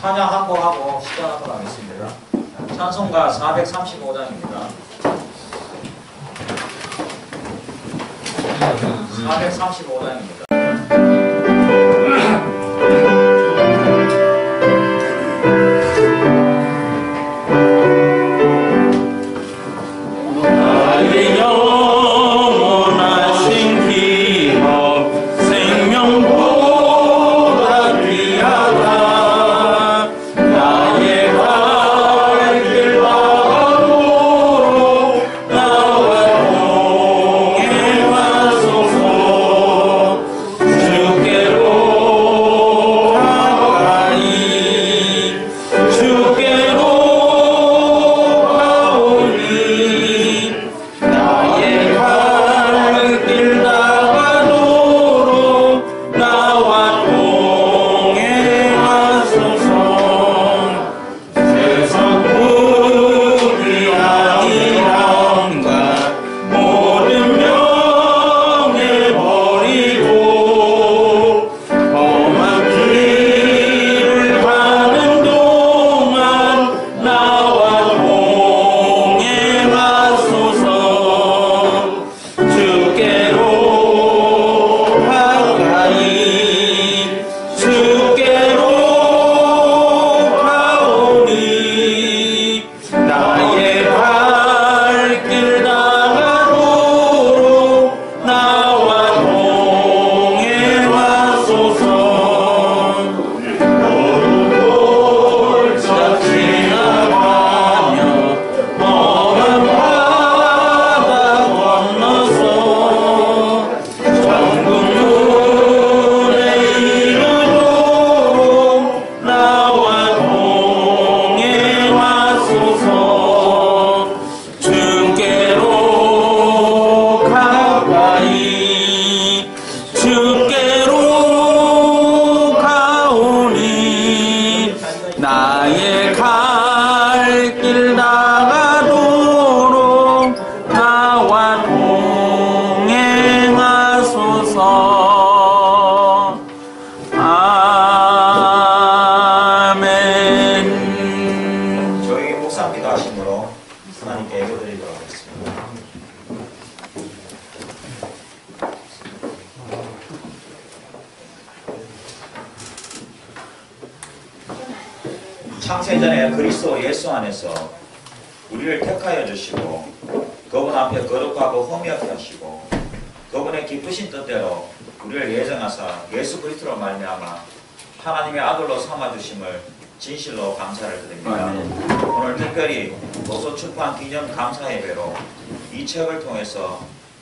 찬양 한 곡 하고 시작하도록 하겠습니다. 찬송가 435장입니다. 435장입니다. 창세전에 그리스도 예수 안에서 우리를 택하여 주시고 그분 앞에 거룩하고 흠없게 하시고 그분의 기쁘신 뜻대로 우리를 예정하사 예수 그리스도로 말미암아 하나님의 아들로 삼아주심을 진실로 감사를 드립니다. 오늘 특별히 도서 출판 기념 감사 예배로 이 책을 통해서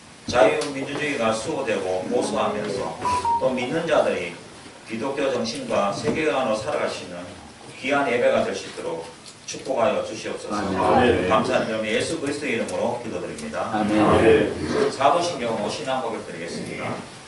자유민주주의가 수호되고 보수하면서 또 믿는 자들이 기독교 정신과 세계관으로 살아갈 수 있는 귀한 예배가 될 수 있도록 축복하여 주시옵소서. 감사드리며 예수 그리스도의 이름으로 기도드립니다. 아멘. 사도신경 50장 고백 드리겠습니다.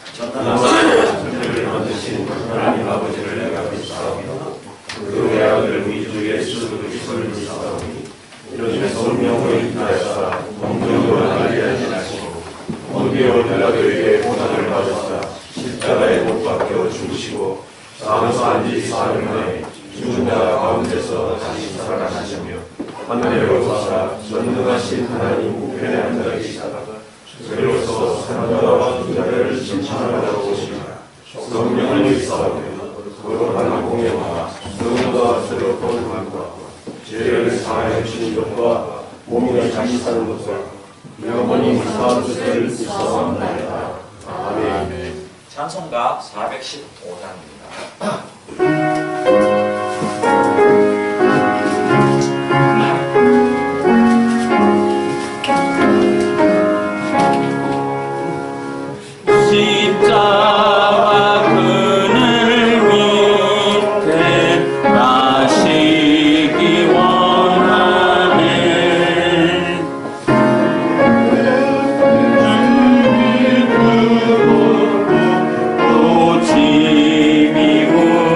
전능하신 만드신 하나님 아버지를 내가 믿사오며 그의 아들 우리 주 예수 그리스도를 믿사오니 이런 성령으로 인하여서 공정으로 나게 하시고 본디오 빌라도에게 고난을 받으사 십자가에 못 박혀 죽으시고 사흘 안지 사흘 만에 죽은 자 가운데서 다시 살아나시며 하늘에 오사 전능하신 하나님 우편에 앉아 계시다가 그로서 사람과 죽자를 심판하러 오시니라. 성령을 믿사오며 거룩한 공예와 성령과 서로 거룩함과 죄를 사하여 주신 것과 몸을 다시 사는 것과 영원히 사한 뜻을 믿사옵나이다. 아멘. 찬송가 415장입니다. 짐이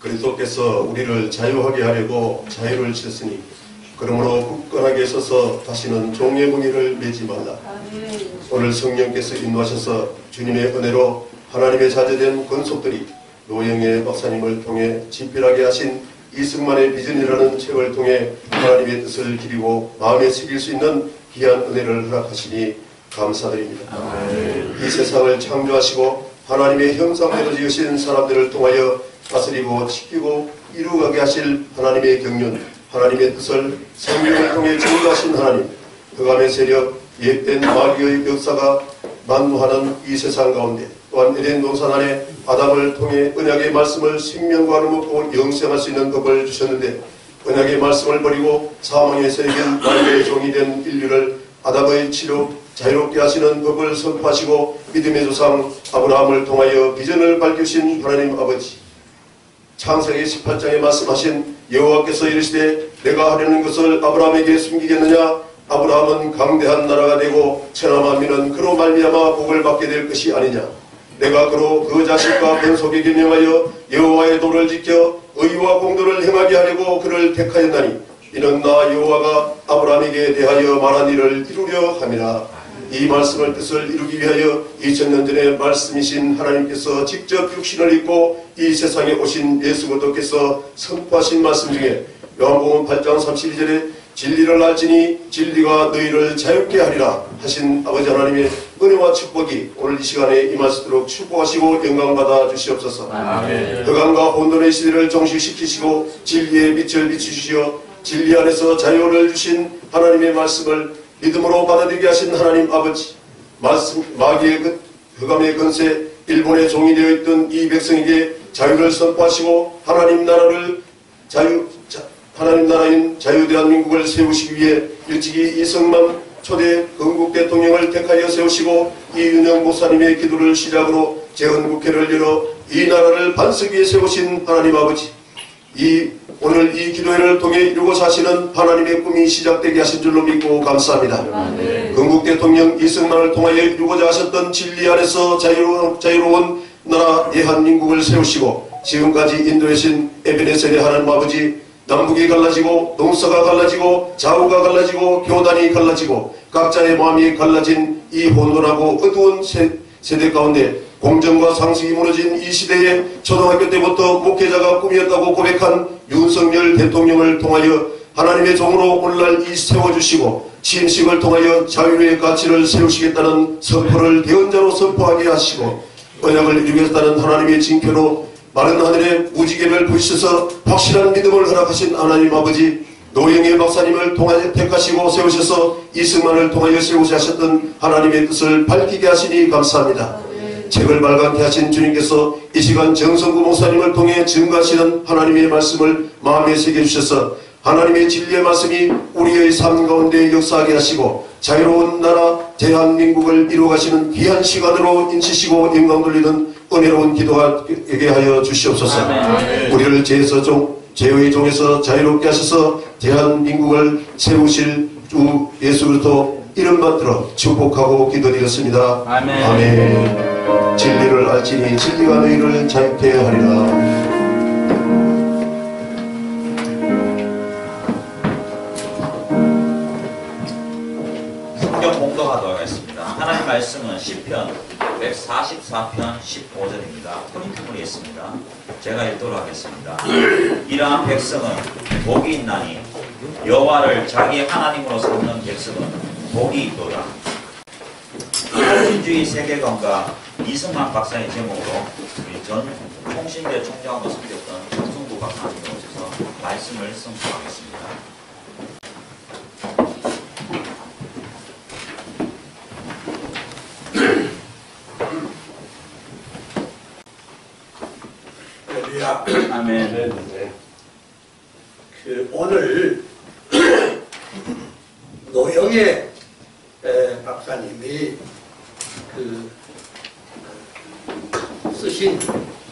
그리스도께서 우리를 자유하게 하려고 자유를 주셨으니 그러므로 굳건하게 서서 다시는 종의 무기를 매지 말라. 오늘 성령께서 인도하셔서 주님의 은혜로 하나님의 자제된 권속들이 노영애 박사님을 통해 집필하게 하신 이승만의 비전이라는 책을 통해 하나님의 뜻을 기리고 마음에 새길 수 있는 귀한 은혜를 허락하시니 감사드립니다. 이 세상을 창조하시고 하나님의 형상대로 지으신 사람들을 통하여 다스리고 지키고 이루어가게 하실 하나님의 경륜, 하나님의 뜻을 성경을 통해 증거하신 하나님, 흑암의 세력, 옛된 마귀의 역사가 만무하는 이 세상 가운데 또한 에덴 동산 안에 아담을 통해 언약의 말씀을 생명과를 먹고 영생할 수 있는 법을 주셨는데 언약의 말씀을 버리고 사망의 세력인 마귀의 종이 된 인류를 아담의 치료 자유롭게 하시는 법을 선포하시고 믿음의 조상 아브라함을 통하여 비전을 밝히신 하나님 아버지, 창세기 18장에 말씀하신 여호와께서 이르시되 내가 하려는 것을 아브라함에게 숨기겠느냐? 아브라함은 강대한 나라가 되고 천하 만민은 그로 말미암아 복을 받게 될 것이 아니냐? 내가 그로 그 자식과 번속에게 명하여 여호와의 도를 지켜 의와 공도를 행하게 하려고 그를 택하였나니 이는 나 여호와가 아브라함에게 대하여 말한 일을 이루려 함이라. 이 말씀을 뜻을 이루기 위하여 2000년 전에 말씀이신 하나님께서 직접 육신을 입고 이 세상에 오신 예수 그리스도께서 선포하신 말씀 중에 요한복음 8장 32절에 진리를 알지니 진리가 너희를 자유케 하리라 하신 아버지 하나님의 은혜와 축복이 오늘 이 시간에 임할 수 있도록 축복하시고 영광받아 주시옵소서. 흑암과 혼돈의 시대를 종식시키시고 진리의 빛을 비추시어 진리 안에서 자유를 주신 하나님의 말씀을 믿음으로 받아들이게 하신 하나님 아버지, 마귀의 흑암의 건세, 일본의 종이 되어 있던 이 백성에게 자유를 선포하시고 하나님 나라인 자유대한민국을 세우시기 위해 일찍이 이승만 초대 건국 대통령을 택하여 세우시고 이윤영 목사님의 기도를 시작으로 재헌국회를 열어 이 나라를 반석 위에 세우신 하나님 아버지, 오늘 이 기도회를 통해 이루고자 하시는 하나님의 꿈이 시작되게 하신 줄로 믿고 감사합니다. 건국 대통령 이승만을 통하여 이루고자 하셨던 진리 안에서 자유로운 나라 대한민국을 세우시고 지금까지 인도하신 에베네셀의 하나님 아버지, 남북이 갈라지고 동서가 갈라지고 좌우가 갈라지고 교단이 갈라지고 각자의 마음이 갈라진 이 혼돈하고 어두운 세대 가운데 공정과 상식이 무너진 이 시대에 초등학교 때부터 목회자가 꿈이었다고 고백한 윤석열 대통령을 통하여 하나님의 종으로 오늘날 이 세워주시고 취임식을 통하여 자유의 가치를 세우시겠다는 선포를 대언자로 선포하게 하시고 언약을 이루겠다는 하나님의 징표로 마른 하늘에 무지개를 부으셔서 확실한 믿음을 허락하신 하나님 아버지, 노영애 박사님을 통하여 택하시고 세우셔서 이승만을 통하여 세우셨던 하나님의 뜻을 밝히게 하시니 감사합니다. 책을 발간케 하신 주님께서 이 시간 정성구 목사님을 통해 증거하시는 하나님의 말씀을 마음에 새겨주셔서 하나님의 진리의 말씀이 우리의 삶 가운데 역사하게 하시고 자유로운 나라 대한민국을 이루어가시는 귀한 시간으로 인치시고 영광 돌리는 은혜로운 기도가 되게 하여 주시옵소서. 우리를 죄의 종에서 자유롭게 하셔서 대한민국을 세우실 주 예수 그리스도 이름만 들어 축복하고 기도드렸습니다. 아멘. 진리를 알지니 진리가 너희를 자유케 하리라. 성경 공독하도록 하겠습니다. 하나님 말씀은 시편 144편 15절입니다. 프린트물이 있습니다. 제가 읽도록 하겠습니다. 이러한 백성은 복이 있나니 여호와를 자기 하나님으로 삼는 백성은 복이 있도다. 통신주의 세계관과 이승만 박사의 제목으로 우리 전 통신대 총장으로 섬겼던 정성구 박사님이 오셔서 말씀을 선포하겠습니다. 아멘. 오늘 노영애 박사님이 쓰신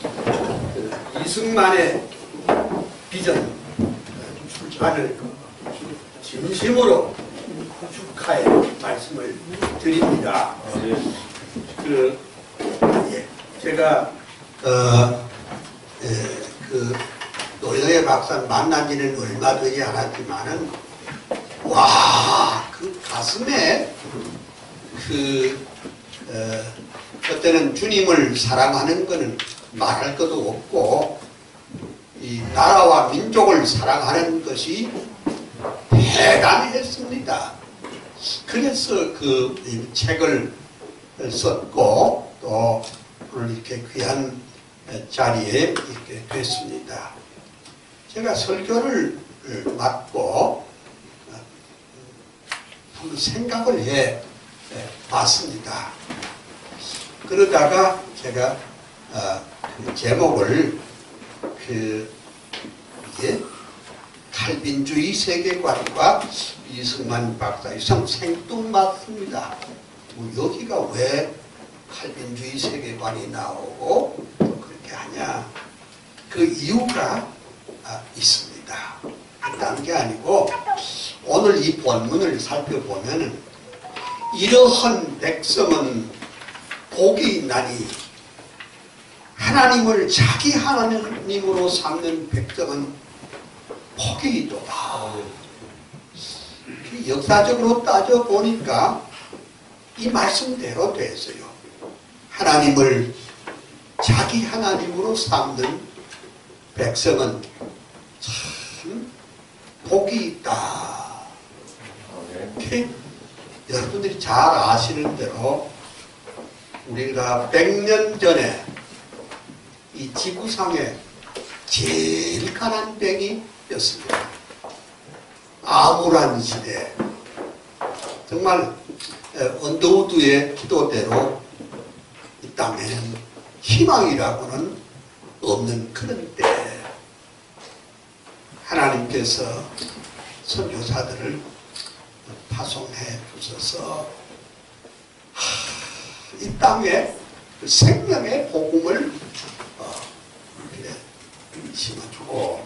이승만의 비전 출판을 진심으로 축하의 말씀을 드립니다. 제가 노영애 박사는 만난 지는 얼마 되지 않았지만은, 와, 그 가슴에 그때는 주님을 사랑하는 것은 말할 것도 없고, 이 나라와 민족을 사랑하는 것이 대단했습니다. 그래서 그 책을 썼고, 또 오늘 이렇게 귀한 자리에 있게 됐습니다. 제가 설교를 맡고 한번 생각을 해 봤습니다. 그러다가 제가 그 제목을 이게 칼빈주의 세계관과 이승만 박사의 생뚱맞습니다. 여기가 왜 칼빈주의 세계관이 나오고 또 그렇게 하냐? 그 이유가 있습니다. 다른 게 아니고 오늘 이 본문을 살펴보면은 이러한 백성은 복이 있나니 하나님을 자기 하나님으로 삼는 백성은 복이 있도다. 역사적으로 따져보니까 이 말씀대로 됐어요. 하나님을 자기 하나님으로 삼는 백성은 참 복이 있다. 여러분들이 잘 아시는 대로 우리가 100년 전에 이 지구상에 제일 가난 병이었습니다. 암울한 시대, 정말 언더우드의 기도대로 이 땅에는 희망이라고는 없는 그런 때 하나님께서 선교사들을 파송해 주셔서 이 땅에 생명의 복음을 심어주고,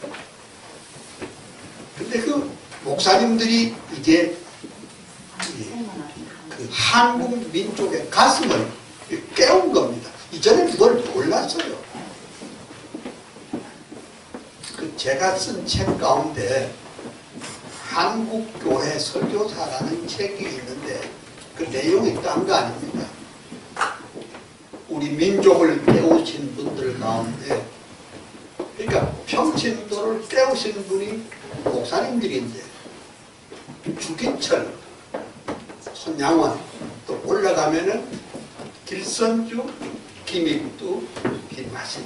근데 그 목사님들이 이제 그 한국 민족의 가슴을 깨운 겁니다. 이전에 뭘 몰랐어요. 그 제가 쓴 책 가운데 한국교회 설교사라는 책이 있는데 그 내용이 딴 거 아닙니다. 우리 민족을 깨우신 분들 가운데, 그러니까 평신도를 깨우신 분이 목사님들인데 주기철, 손양원, 또 올라가면은 길선주, 김익두, 김하신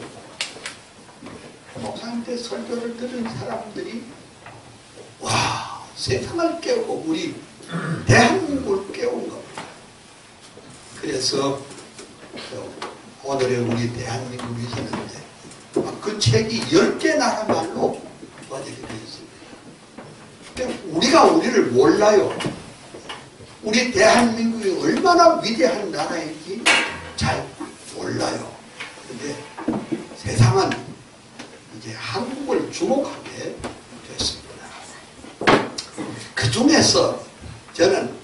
목사님들 설교를 들은 사람들이 와, 세상을 깨우고 우리 대한민국을 깨운 겁니다. 그래서 오늘의 우리 대한민국이 있는데 그 책이 10개 나라 말로 번역이 되어 있습니다. 그러니까 우리가 우리를 몰라요. 우리 대한민국이 얼마나 위대한 나라인지 잘 몰라요. 근데 세상은 이제 한국을 주목하게 됐습니다. 그 중에서 저는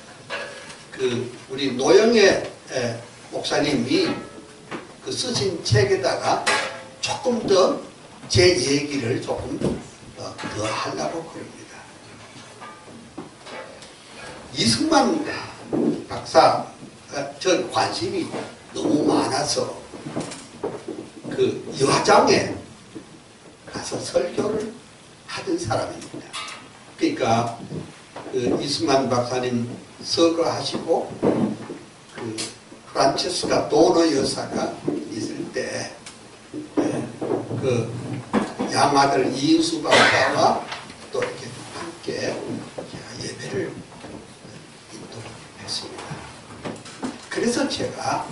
우리 노영애 목사님이 그 쓰신 책에다가 조금 더 제 얘기를 조금 더 하려고 그럽니다. 이승만 박사가 전 관심이 너무 많아서 그 여장에 가서 설교를 하던 사람입니다. 그러니까 그 이승만 박사님 서거하시고 그 프란체스카 도너 여사가 있을 때 그 양아들 이인수 박사와 또 이렇게 함께 예배를 인도했습니다. 그래서 제가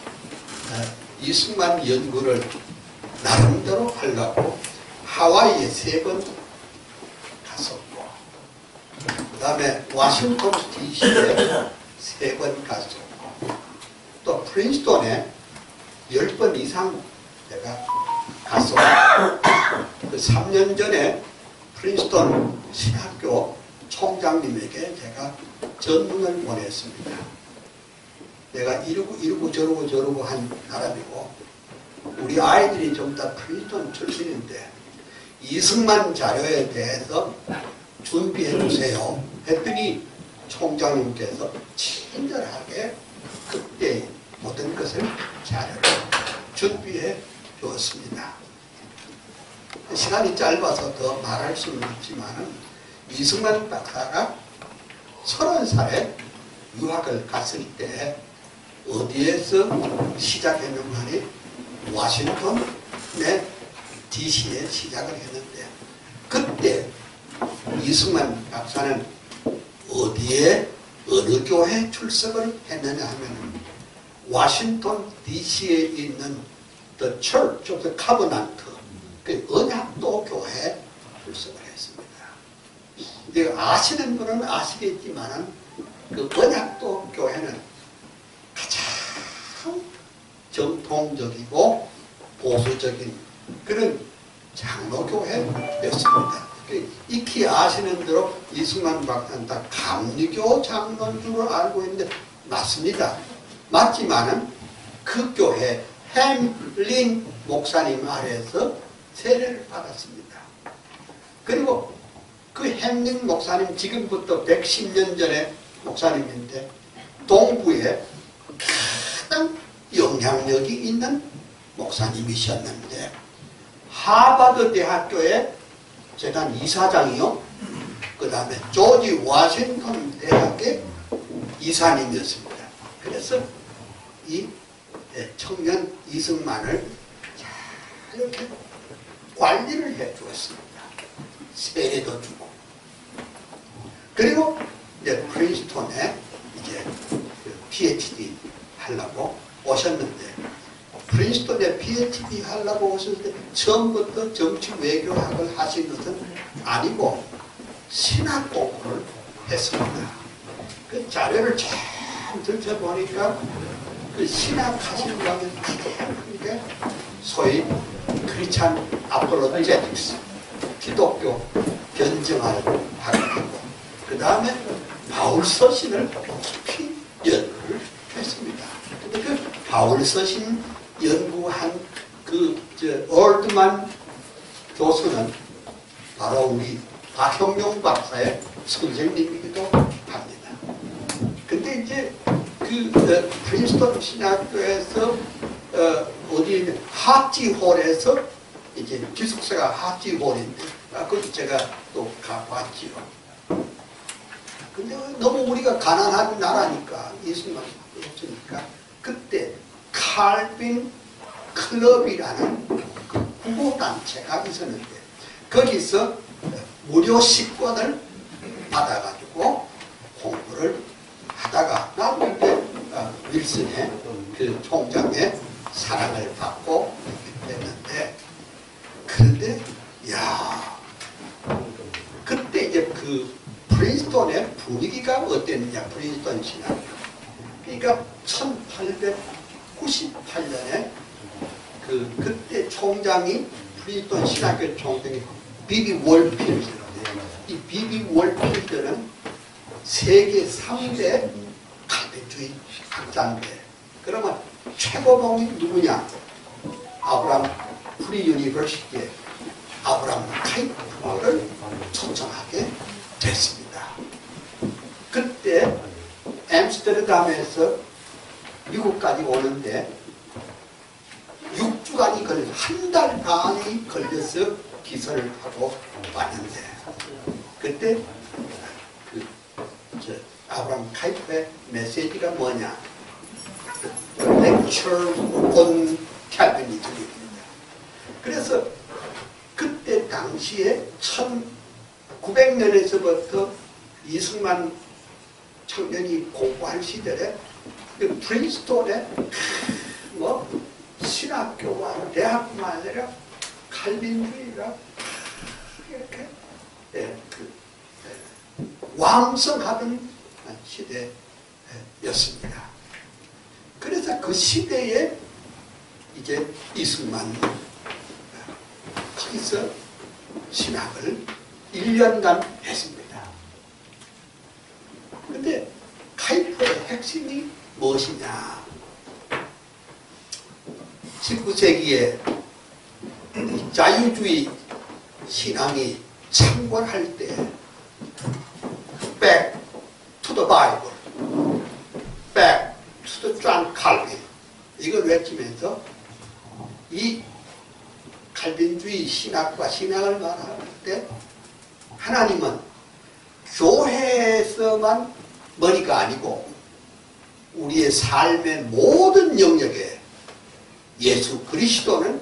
이승만 연구를 나름대로 하려고 하와이에 3번 갔었고, 그 다음에 워싱턴 DC에 3번 갔었고, 또 프린스톤에 10번 이상 제가 갔었고, 그 3년 전에 프린스톤 신학교 총장님에게 제가 전문을 보냈습니다. 내가 이러고 저러고 한 사람이고, 우리 아이들이 좀 다 프린스톤 출신인데 이승만 자료에 대해서 준비해 주세요 했더니 총장님께서 친절하게 그때 모든 것을 자료를 준비해 주었습니다. 시간이 짧아서 더 말할 수는 없지만 이승만 박사가 30살에 유학을 갔을 때 어디에서 시작했는가니 워싱턴의 DC에 시작을 했는데 그때 이승만 박사는 어디에 어느 교회 출석을 했느냐 하면 워싱턴 DC에 있는 The Church of the Covenant 그 언약도 교회에 출석을 했습니다. 아시는 분은 아시겠지만 그 언약도 교회는 가장 정통적이고 보수적인 그런 장로교회였습니다. 익히 아시는 대로 이승만 박사는 다 감리교 장로인 줄 알고 있는데 맞습니다. 맞지만은 그 교회 햄린 목사님 아래에서 세례를 받았습니다. 그리고 그 햄린 목사님 지금부터 110년 전에 목사님인데 동부에 가장 영향력이 있는 목사님이셨는데 하버드 대학교의 재단 이사장이요. 그 다음에 조지 워싱턴 대학의 이사님이었습니다. 그래서 이 청년 이승만을 잘 이렇게 관리를 해 주었습니다. 세례도 주고. 그리고 이제 프린스톤에 이제 PhD 하려고 오셨는데 프린스톤에 PhD 하려고 오셨을 때 처음부터 정치 외교학을 하신 것은 아니고 신학 공부를 했습니다. 그 자료를 참 들춰보니까 그 신학 하시는 분이 크게 소위 크리스찬 아폴로제틱스 기독교 변증할 학이고 그 다음에 바울 서신을 깊이 연구를 했습니다. 근데 그 바울 서신 연구한 그 올드만 교수는 바로 우리 박형용 박사의 선생님이기도 합니다. 근데 이제 그 프린스턴 신학교에서 어디 하지홀에서 이제 기숙사가 하지홀인데 그것도 제가 또 가봤지요. 근데 너무 우리가 가난한 나라니까 이승만 없으니까 그때 칼빈 클럽이라는 그 후보단체가 있었는데 거기서 무료 식권을 받아가지고 공부를 하다가 나도 이제 윌슨의 그 총장의 사랑을 받고 됐는데 그런데 야 그때 이제 그 프린스톤의 분위기가 어땠느냐 프린스톤 신학교 그러니까 1898년에 그때 총장이 프린스톤 신학교 총장이 비비 월필드 이 비비 월필드는 세계 3대 갈대주의 학자인데 그러면 최고봉이 누구냐 아브람 프리 유니버시티의 아브람 카이프를 초청하게 됐습니다. 그때 엠스테르담에서 미국까지 오는데 6주간이 걸려 한 달 반이 걸려서 기선을 하고 왔는데 그때 아브람 카이프의 메시지가 뭐냐 lecture on Calvinism입니다. 그래서 그때 당시에 1900년에서부터 이승만 청년이 공부할 시절에 그 프린스톤에 뭐 신학교와 대학뿐만 아니라 칼빈주의가 이렇게 왕성하던 시대였습니다. 그래서 그 시대에 이제 이승만 거기서 신학을 1년간 했습니다. 그런데 카이프의 핵심이 무엇이냐? 19세기에 자유주의 신앙이 창궐할 때 Back to the Bible, Back to the John Calvin 이걸 외치면서 이 칼빈주의 신학과 신앙을 말할 때 하나님은 교회에서만 머리가 아니고 우리의 삶의 모든 영역에 예수 그리스도는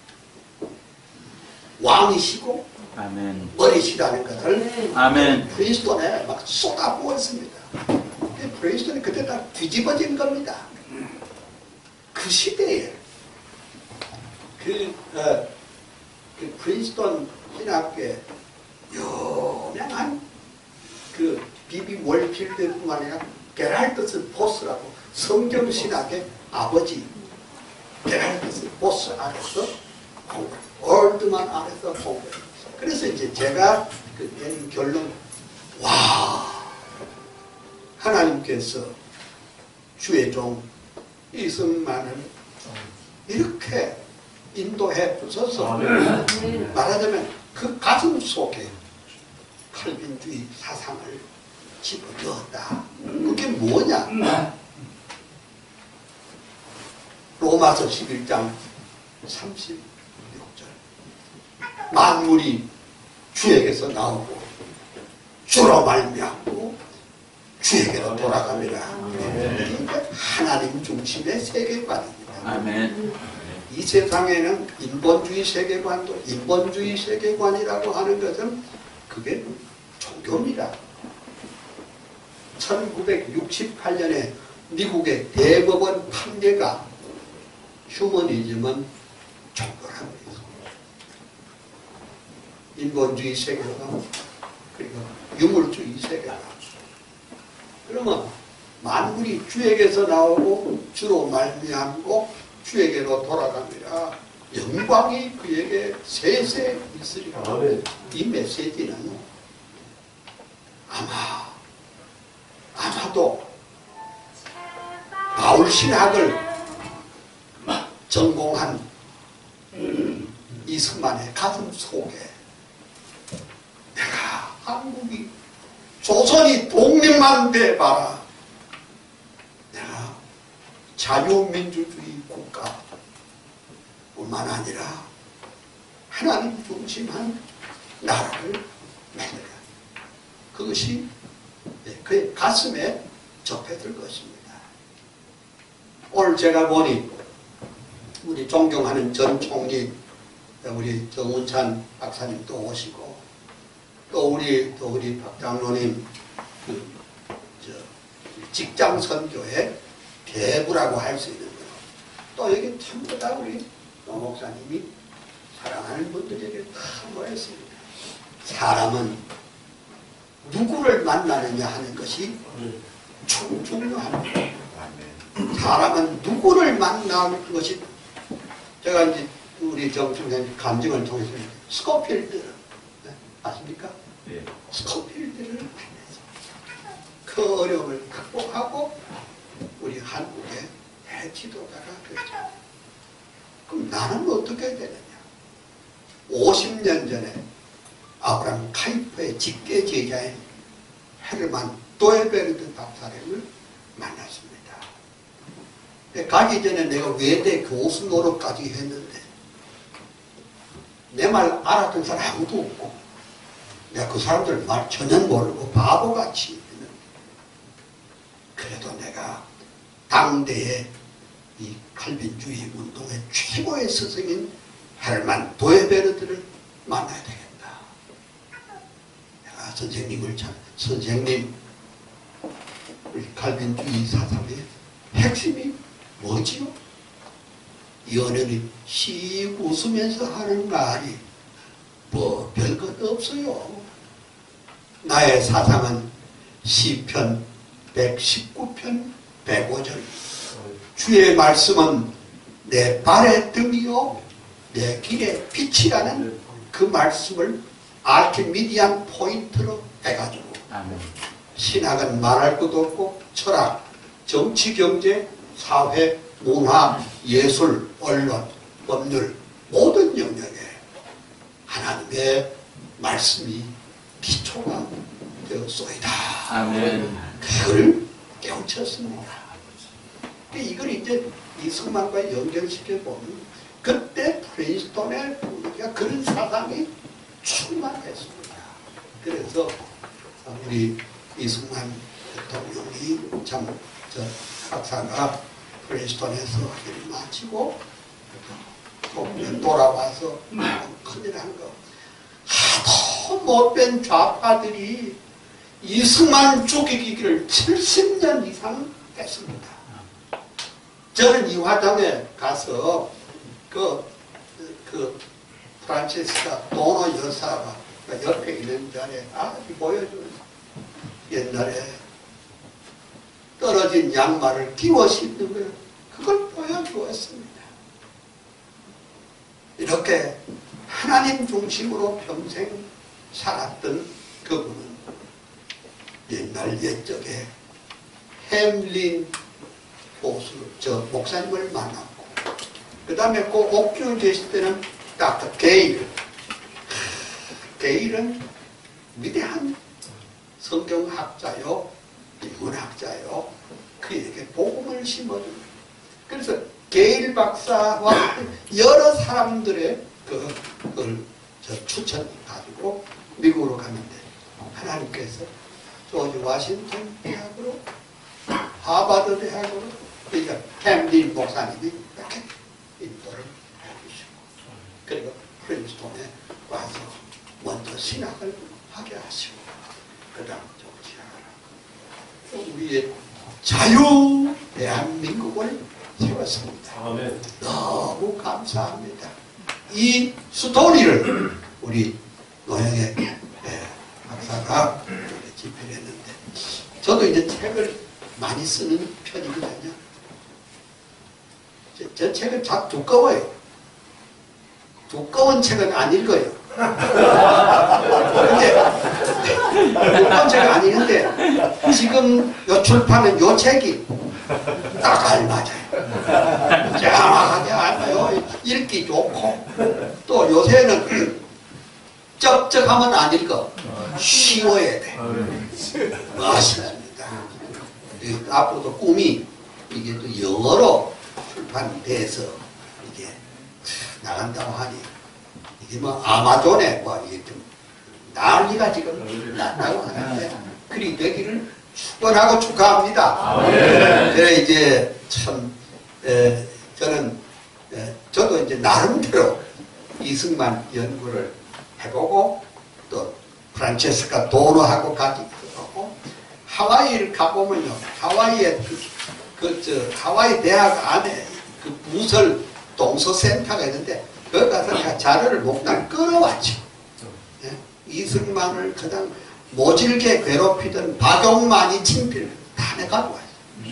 왕이시고 아멘. 머리시라는 것을 아멘. 그리스도에 막 쏟아부었습니다. 그리스도는 그때 다 뒤집어진 겁니다. 그 시대에 그 프린스턴 신학계 유명한 그 비비 월필드뿐만 아니라 게랄트스 보스라고 성경신학의 아버지 게랄트스 보스 아래서 공부, 올드만 아래서 공부. 그래서 이제 제가 내린 결론, 와, 하나님께서 주의 종 이승만을 이렇게 인도해 주셔서 말하자면 그 가슴 속에 칼빈주의 사상을 집어넣었다. 그게 뭐냐? 로마서 11장 36절 만물이 주에게서 나오고 주로 말미암고 주에게로 돌아갑니다. 그러니까 하나님 중심의 세계관입니다. 아멘. 이 세상에는 인본주의 세계관도 인본주의 세계관이라고 하는 것은 그게 종교입니다. 1968년에 미국의 대법원 판례가 휴머니즘은 종교랍니다. 인본주의 세계관 그리고 유물주의 세계관. 그러면 만물이 주에게서 나오고 주로 말미암고 주에게로 돌아갑니다. 영광이 그에게 세세 있으리라. 이 메시지는 아마도 바울신학을 전공한 이승만의 가슴 속에 내가 한국이 조선이 독립만 돼봐라. 내가 자유민주주의 국가뿐만 아니라 하나님 중심한 나라를 만들어야 그것이 그의 가슴에 접해들 것입니다. 오늘 제가 보니 우리 존경하는 전 총리 우리 정운찬 박사님도 오시고 또 우리 박 장로님 직장 선교의 대부라고 할 수 있는 거예요. 또 여기 전부 다 우리 노 목사님이 사랑하는 분들이 여기 다 모였습니다. 사람은 누구를 만나느냐 하는 것이 참 중요합니다. 사람은 누구를 만나는 것이 제가 이제 우리 정청장님 감정을 통해서 스코필드를 아십니까? 네. 스코필드를 만나서 그 어려움을 극복하고 우리 한국의 대지도자가 되죠. 그럼 나는 어떻게 되느냐? 50년 전에 아브라함 카이퍼의 직계 제자인 헤르만 도에베르드 박사님을 만났습니다. 가기 전에 내가 외대 교수 노릇까지 했는데 내 말 알았던 사람 아무도 없고 내가 그 사람들 말 전혀 모르고 바보같이 있는데 그래도 내가 당대의 이 칼빈주의 운동의 최고의 스승인 헤르만 도에베르드를 만나야 되겠다. 내가 선생님 우리 칼빈주의 사상의 핵심이 뭐지요? 연연히 씩 웃으면서 하는 말이 뭐 별것 없어요. 나의 사상은 시편 119편 105절 주의 말씀은 내 발의 등이요 내 길의 빛이라는 그 말씀을 아르키미디안 포인트로 해가지고 신학은 말할 것도 없고 철학, 정치, 경제, 사회, 문화, 예술, 언론, 법률 모든 영역에 하나 하나님의 말씀이 기초가 되었소이다. 아멘. 그걸 깨우쳤습니다. 이걸 이제 이승만과 연결시켜보면 그때 프린스턴의 분위기가 그런 사상이 충만했습니다. 그래서 우리 이승만 대통령이 참 저 박사가 프린스턴에서 일을 마치고 돌아와서 큰일 한 거. 하도 못된 좌파들이 이승만 죽이기를 70년 이상 했습니다. 저는 이화당에 가서 그 프란체스카 도노 여사가 옆에 있는 자리에 보여주는 옛날에 떨어진 양말을 끼워 신는 거예요. 그걸 보여주었습니다. 이렇게 하나님 중심으로 평생 살았던 그분은 옛날 옛적에 햄린 보수 목사님을 만났고, 그 다음에 그 옥주에 계실 때는 닥터 게일은 위대한 성경학자요, 인문학자요. 그에게 복음을 심어줍니다. 그래서 게일 박사와 여러 사람들의 그걸 추천 가지고 미국으로 갔는데, 하나님께서 조지 워싱턴 대학으로, 하버드 대학으로, 그러니까 햄린 목사님이 이렇게 인도를 해주시고, 그리고 프린스턴에 와서 먼저 신학을 하게 하시고, 그 다음 우리의 자유 대한민국을 세웠습니다. 아멘. 너무 감사합니다. 이 스토리를 우리 노영의 박사가 집필을 했는데, 저도 이제 책을 많이 쓰는 편이거든요. 저 책은 다 두꺼워요. 두꺼운 책은 안 읽어요. 근데 두꺼운 책은 아니는데 지금 요 출판은 요 책이 딱 알맞아요. 정확하게 알아요. 읽기 좋고, 또 요새는 쩍쩍하면 안 읽어. 쉬워야 돼. 멋있습니다. 앞으로도 꿈이 이게 또 영어로 출판돼서 이게 나간다고 하니, 이게 뭐 아마존에 뭐 이게 좀 난리가 지금 났다고 하는데, 그리 되기를 축원하고 축하합니다. 그래 이제 참 저는 저도 이제 나름대로 이승만 연구를 해보고, 또 프란체스카 도노하고 같이 하고, 하와이를 가보면요, 하와이에 하와이 대학 안에 그 부설 동서센터가 있는데, 거기 가서 내가 자료를 몽땅 끌어왔죠. 예? 이승만을 가장 모질게 괴롭히던 박용만이 친필 다 내가 가져왔어요.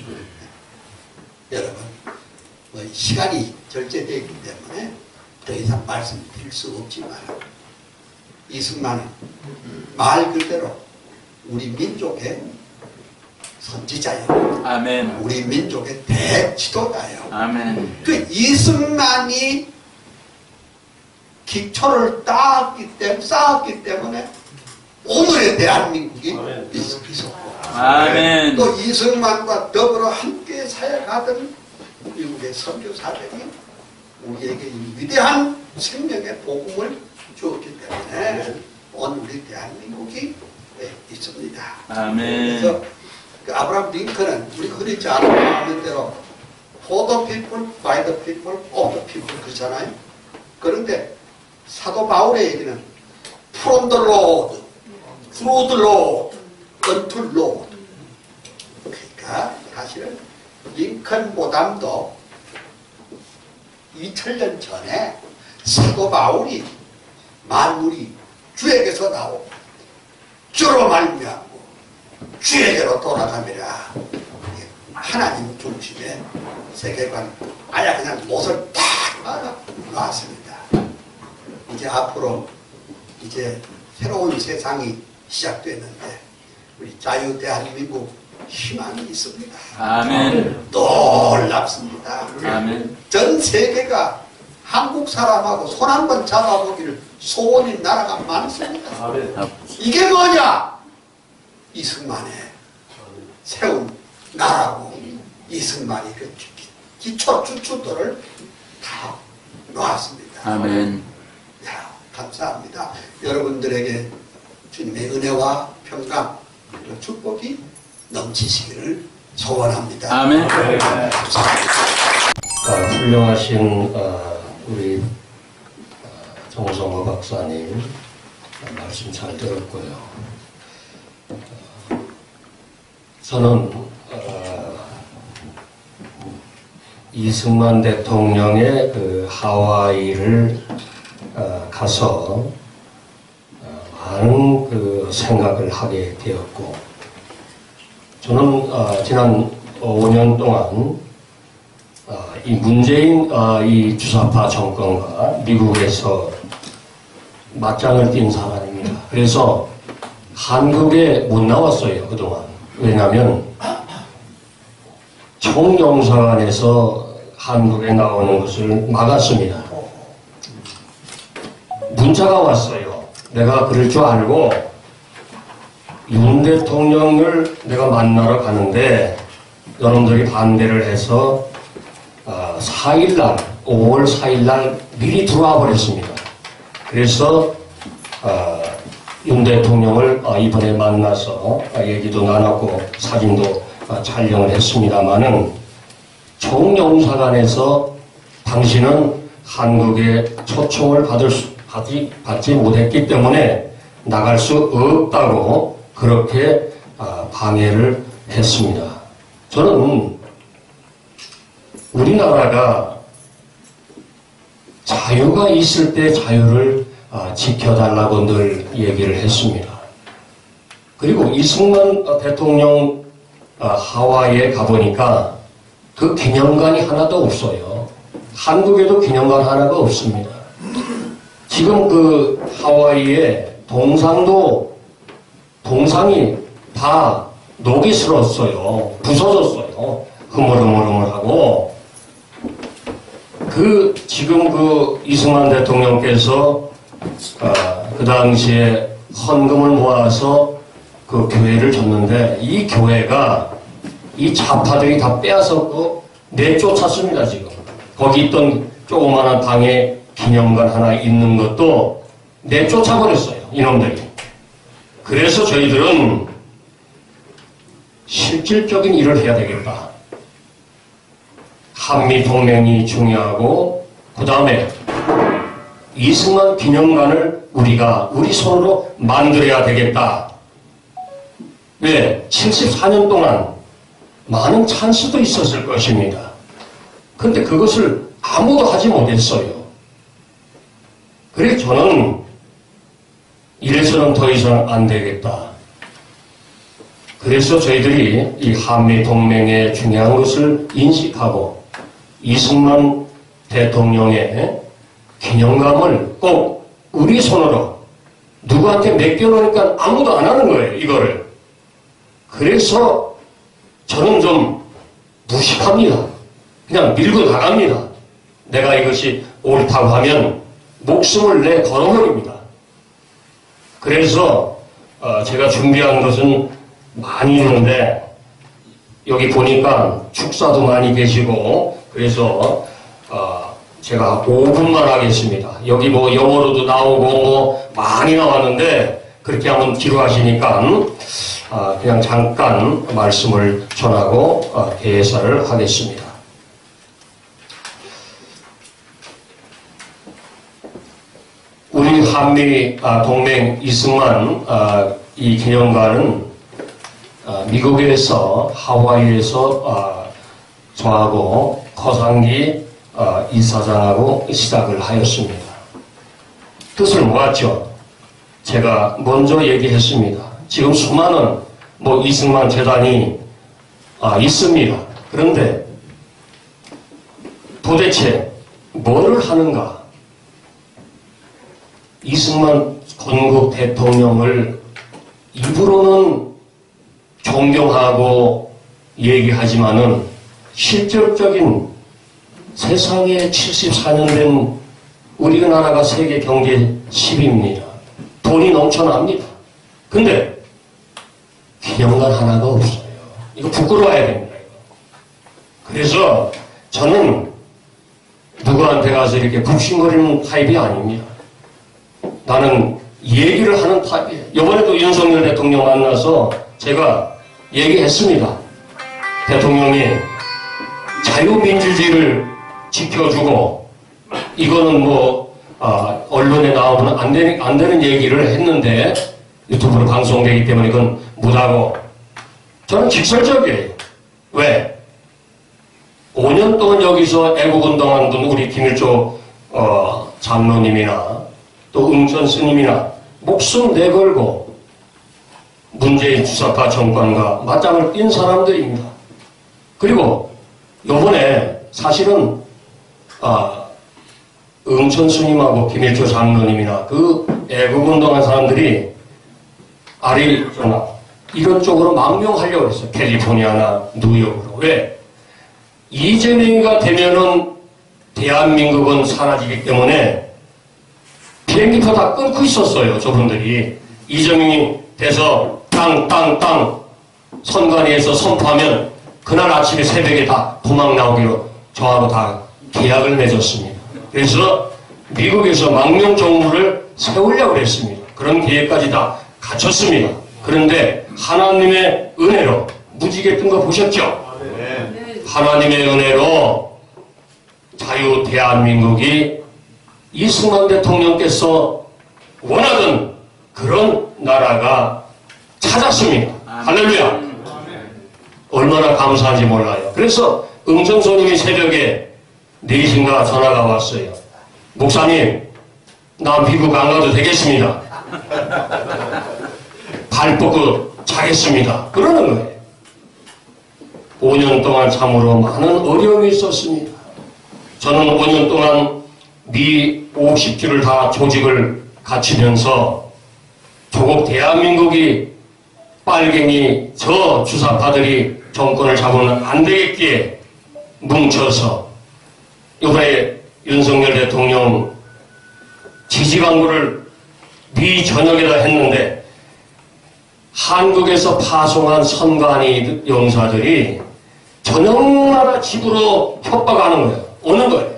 여러분, 뭐 시간이 절제되어 있기 때문에 더 이상 말씀드릴 수 없지만, 이승만은 말 그대로 우리 민족의 선지자예요. 아멘. 우리 민족의 대지도자예요. 아멘. 그 이승만이 기초를 쌓았기 때문에 오늘의 대한민국이 있었고, 아멘. 또 이승만과 더불어 함께 사역하던 미국의 선교사들이 우리에게 이 위대한 생명의 복음을 주었기 때문에 오늘 우리 대한민국이 있습니다. 아멘. 그래서 그 아브라함 링컨은 우리가 흔히 잘 아는 대로 for the people, by the people, of the people 그렇잖아요. 그런데 사도 바울의 얘기는 from the Lord, through the Lord, unto Lord. 그러니까 사실은 링컨보다도 2000년 전에 사도 바울이 만물이 주에게서 나오고 주로 말미암고 주에게로 돌아가미라. 하나님 중심의 세계관 아예 그냥 못을 딱 알아놨습니다. 이제 앞으로 이제 새로운 세상이 시작되는데 우리 자유 대한민국 희망이 있습니다. 아멘. 놀랍습니다. 아멘. 전 세계가 한국 사람하고 손 한번 잡아보기를 소원인 나라가 많습니다. 이게 뭐냐? 이승만의 세운 나라고 이승만이 그 기초 주춧돌을 다 놓았습니다. 아멘. 야, 감사합니다. 여러분들에게 주님의 은혜와 평강 그리고 축복이 넘치시기를 소원합니다. 아멘. 훌륭하신 우리 정성호 박사님 말씀 잘 들었고요. 저는 이승만 대통령의 그 하와이를 가서 많은 그 생각을 하게 되었고, 저는 지난 5년 동안 이 문재인 이 주사파 정권과 미국에서 맞짱을 띈 사람입니다. 그래서 한국에 못 나왔어요, 그동안. 왜냐하면 총영사관에서 한국에 나오는 것을 막았습니다. 문자가 왔어요. 내가 그럴 줄 알고 윤 대통령을 내가 만나러 가는데 여러분들이 반대를 해서 4일날 5월 4일날 미리 들어와 버렸습니다. 그래서 윤 대통령을 이번에 만나서 얘기도 나눴고 사진도 촬영을 했습니다마는 총영사관에서 당신은 한국에 초청을 받지 못했기 때문에 나갈 수 없다고 그렇게 방해를 했습니다. 저는 우리나라가 자유가 있을 때 자유를 지켜달라고 늘 얘기를 했습니다. 그리고 이승만 대통령 하와이에 가보니까 그 기념관이 하나도 없어요. 한국에도 기념관 하나가 없습니다. 지금 그 하와이에 동상이 다 녹이 슬었어요. 부서졌어요. 흐물흐물하고. 지금 그 이승만 대통령께서 그 당시에 헌금을 모아서 그 교회를 줬는데 이 교회가 이 좌파들이 다 빼앗았고 내쫓았습니다. 지금 거기 있던 조그마한 방에 기념관 하나 있는 것도 내쫓아버렸어요, 이놈들이. 그래서 저희들은 실질적인 일을 해야 되겠다. 한미동맹이 중요하고 그 다음에 이승만 기념관을 우리 손으로 만들어야 되겠다. 왜? 74년 동안 많은 찬스도 있었을 것입니다. 그런데 그것을 아무도 하지 못했어요. 그래서 저는 이래서는 더 이상 안 되겠다. 그래서 저희들이 이 한미동맹의 중요한 것을 인식하고 이승만 대통령의 기념관을 꼭 우리 손으로 누구한테 맡겨놓으니까 아무도 안 하는 거예요, 이거를. 그래서 저는 좀 무식합니다. 그냥 밀고 나갑니다. 내가 이것이 옳다고 하면 목숨을 내 걸어버립니다. 그래서 제가 준비한 것은 많이 있는데 여기 보니까 축사도 많이 계시고 그래서 제가 5분만 하겠습니다. 여기 뭐 영어로도 나오고 뭐 많이 나왔는데 그렇게 하면 지루하시니까 그냥 잠깐 말씀을 전하고 대사를 하겠습니다. 우리 한미 동맹 이승만 이 기념관은 미국에서 하와이에서 저하고 허상기 이사장하고 시작을 하였습니다. 뜻을 모았죠. 제가 먼저 얘기했습니다. 지금 수많은 이승만 재단이 있습니다. 그런데 도대체 뭐를 하는가? 이승만 건국 대통령을 입으로는 존경하고 얘기하지만은 실질적인 세상에 74년 된 우리나라가 세계 경제 10위입니다. 돈이 넘쳐납니다. 근데 기념관 하나가 없어요. 이거 부끄러워야 됩니다. 그래서 저는 누구한테 가서 이렇게 굽신거리는 타입이 아닙니다. 나는 얘기를 하는 타입이에요. 이번에도 윤석열 대통령 만나서 제가 얘기했습니다. 대통령이 자유민주주의를 지켜주고 이거는 뭐 언론에 나오면 안 되는 얘기를 했는데 유튜브로 방송되기 때문에 그건 못하고 저는 직설적이에요. 왜? 5년 동안 여기서 애국운동한 분 우리 김일조 장로님이나 또 응천 스님이나 목숨 내걸고 문재인 주사파 정권과 맞짱을 띈 사람들입니다. 그리고 요번에 사실은 응천 스님하고 김일조 장로님이나 그 애국운동한 사람들이 아리조나 이런 쪽으로 망명하려고 했어요. 캘리포니아나 뉴욕으로. 왜? 이재명이가 되면은 대한민국은 사라지기 때문에 비행기표 다 끊고 있었어요. 저분들이. 이재명이 돼서 땅 선관위에서 선포하면 그날 아침에 새벽에 다 도망 나오기로 저하고 다 계약을 맺었습니다. 그래서 미국에서 망명 정부를 세우려고 했습니다. 그런 계획까지 다 갖췄습니다. 그런데 하나님의 은혜로 무지개 뜬 거 보셨죠? 하나님의 은혜로 자유 대한민국이 이승만 대통령께서 원하던 그런 나라가 찾았습니다. 할렐루야. 얼마나 감사한지 몰라요. 그래서 응천소님이 새벽에 4시인가 전화가 왔어요. 목사님, 나 미국 안 가도 되겠습니다. 발 뻗고 자겠습니다. 그러는 거예요. 5년 동안 참으로 많은 어려움이 있었습니다. 저는 5년 동안 미 50주를 다 조직을 갖추면서 조국 대한민국이 빨갱이 저 주사파들이 정권을 잡으면 안 되겠기에 뭉쳐서 이번에 윤석열 대통령 지지 광고를 미 전역에다 했는데 한국에서 파송한 선관위 용사들이 전역나라 집으로 협박하는 거예요. 오는 거예요.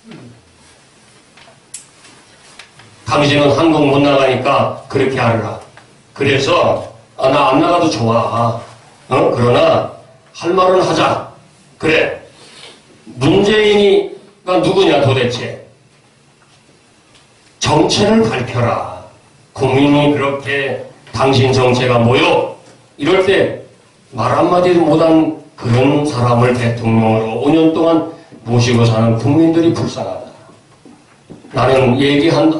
당신은 한국 못 나가니까 그렇게 하라. 그래서 나 안 나가도 좋아. 그러나 할 말은 하자. 그래. 문재인이가 누구냐 도대체. 정체를 밝혀라. 국민이 그렇게 당신 정체가 뭐요? 이럴 때 말 한마디도 못한 그런 사람을 대통령으로 5년 동안 모시고 사는 국민들이 불쌍하다. 나는 얘기한다.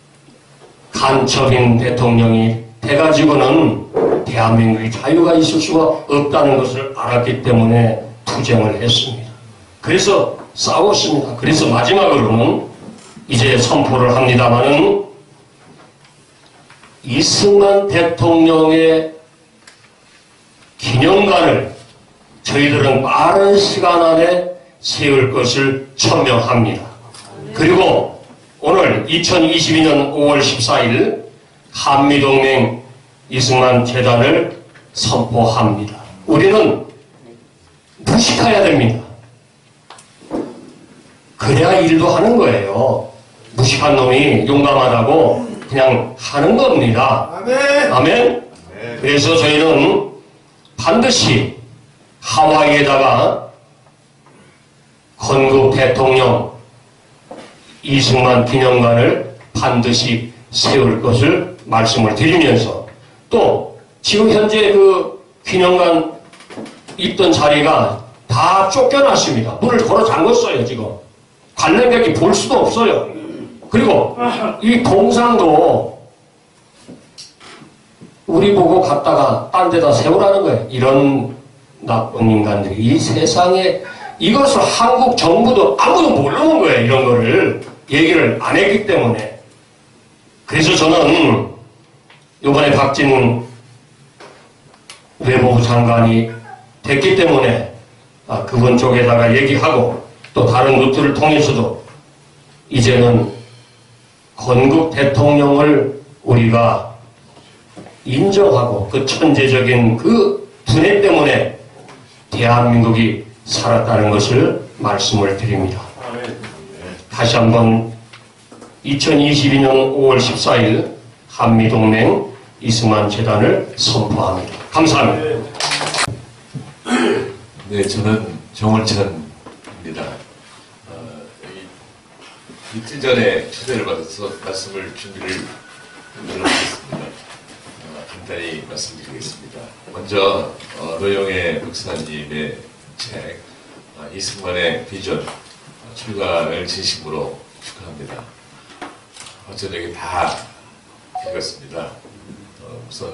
간첩인 대통령이 돼가지고는 대한민국의 자유가 있을 수가 없다는 것을 알았기 때문에 투쟁을 했습니다. 그래서 싸웠습니다. 그래서 마지막으로는 이제 선포를 합니다마는 이승만 대통령의 기념관을 저희들은 빠른 시간 안에 세울 것을 천명합니다. 그리고 오늘 2022년 5월 14일 한미동맹 이승만 재단을 선포합니다. 우리는 무식해야 됩니다. 그래야 일도 하는 거예요. 무식한 놈이 용감하다고 그냥 하는 겁니다. 아멘. 아멘. 그래서 저희는 반드시 하와이에다가 건국 대통령 이승만 기념관을 반드시 세울 것을 말씀을 드리면서 또 지금 현재 그 기념관 있던 자리가 다 쫓겨났습니다. 문을 걸어 잠궜어요. 지금 관람객이 볼 수도 없어요. 그리고 이 동상도 우리 보고 갔다가 딴 데다 세우라는 거예요. 이런 나쁜 인간들이 이 세상에 이것을 한국 정부도 아무도 모르는 거예요. 이런 거를 얘기를 안 했기 때문에. 그래서 저는 이번에 박진 외무부 장관이 됐기 때문에 그분 쪽에다가 얘기하고 또 다른 루트를 통해서도 이제는 건국 대통령을 우리가 인정하고 그 천재적인 그 두뇌 때문에 대한민국이 살았다는 것을 말씀을 드립니다. 다시 한번 2022년 5월 14일 한미동맹 이승만 재단을 선포합니다. 감사합니다. 네, 저는 정원찬입니다. 이틀 전에 초대를 받아서 말씀을 준비를 해놓겠습니다. 간단히 말씀드리겠습니다. 먼저 노영애 목사님의 책 이승만의 비전 출간을 진심으로 축하합니다. 어저녁에 다 읽었습니다. 우선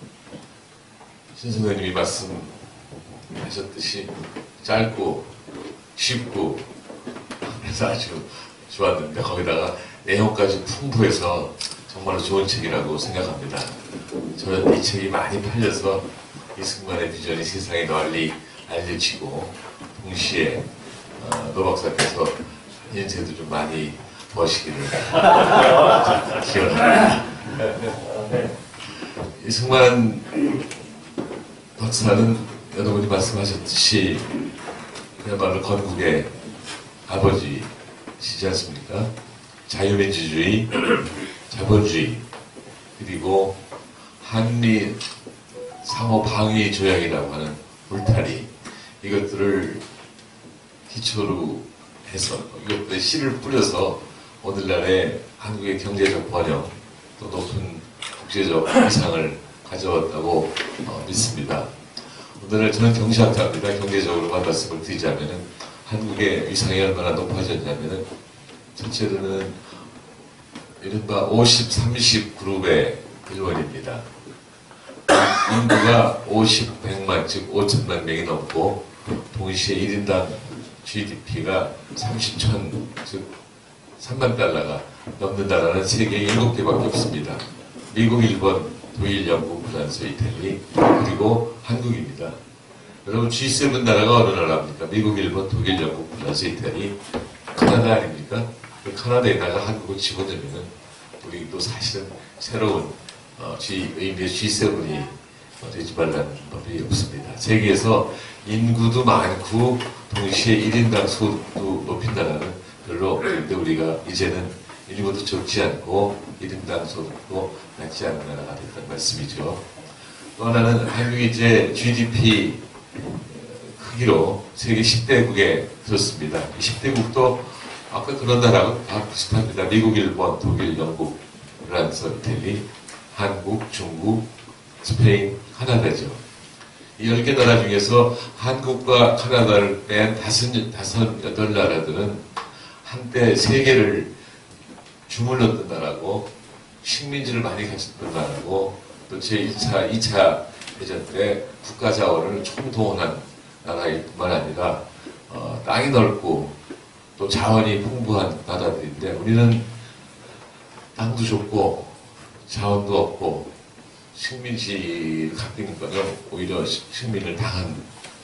신 선생님이 말씀하셨듯이 짧고 쉽고 그래서 아주 좋았는데 거기다가 내용까지 풍부해서 정말로 좋은 책이라고 생각합니다. 저는 이 책이 많이 팔려서 이승만의 비전이 세상에 널리 알려지고 동시에 노 박사께서 인쇄도 좀 많이 버시기를 기원합니다. 이승만 박사는 여러분이 말씀하셨듯이 그야말로 건국의 아버지시지 않습니까? 자유민주주의, 자본주의, 그리고 한미 상호 방위 조약이라고 하는 울타리, 이것들을 기초로 해서 이것들의 씨를 뿌려서 오늘날의 한국의 경제적 번영, 또 높은 국제적 위상을 가져왔다고 믿습니다. 오늘 저는 경제학자입니다. 경제적으로만 말씀을 드리자면은 한국의 위상이 얼마나 높아졌냐면은 첫째로는 이른바 50-30 그룹의 일원입니다. 인구가 50, 100만, 즉 5천만 명이 넘고 동시에 1인당 GDP가 30천, 즉 3만 달러가 넘는다라는 세계에 7개밖에 없습니다. 미국, 일본, 독일, 영국, 프랑스, 이탈리, 그리고 한국입니다. 여러분 G7 나라가 어느 나라입니까? 미국, 일본, 독일, 영국, 프랑스, 이탈리, 카나다 아닙니까? 그 카나다에다가 한국을 집어넣으면 우리도 사실은 새로운 의미의 G7이 되지 말라는 법이 없습니다. 세계에서 인구도 많고 동시에 1인당 소득도 높인 나라는 별로 없는데 우리가 이제는 인구도 적지 않고 1인당 소득도 낮지 않은 나라가 됐다는 말씀이죠. 또 하나는 한국이 이제 GDP 크기로 세계 10대국에 들었습니다. 이 10대국도 아까 그런 나라하고 다 비슷합니다. 미국, 일본, 독일, 영국, 프랑스, 이탈리, 한국, 중국, 스페인, 카나다죠. 이 10개 나라 중에서 한국과 카나다를 뺀 8나라들은 한때 세계를 주물렀던 나라고 식민지를 많이 가졌던 나라고 또 제1차, 2차 대전 때 국가 자원을 총동원한 나라일 뿐만 아니라 땅이 넓고 또 자원이 풍부한 나라들인데 우리는 땅도 좁고 자원도 없고 식민지를 갖고 있는 거는 오히려 식민을 당한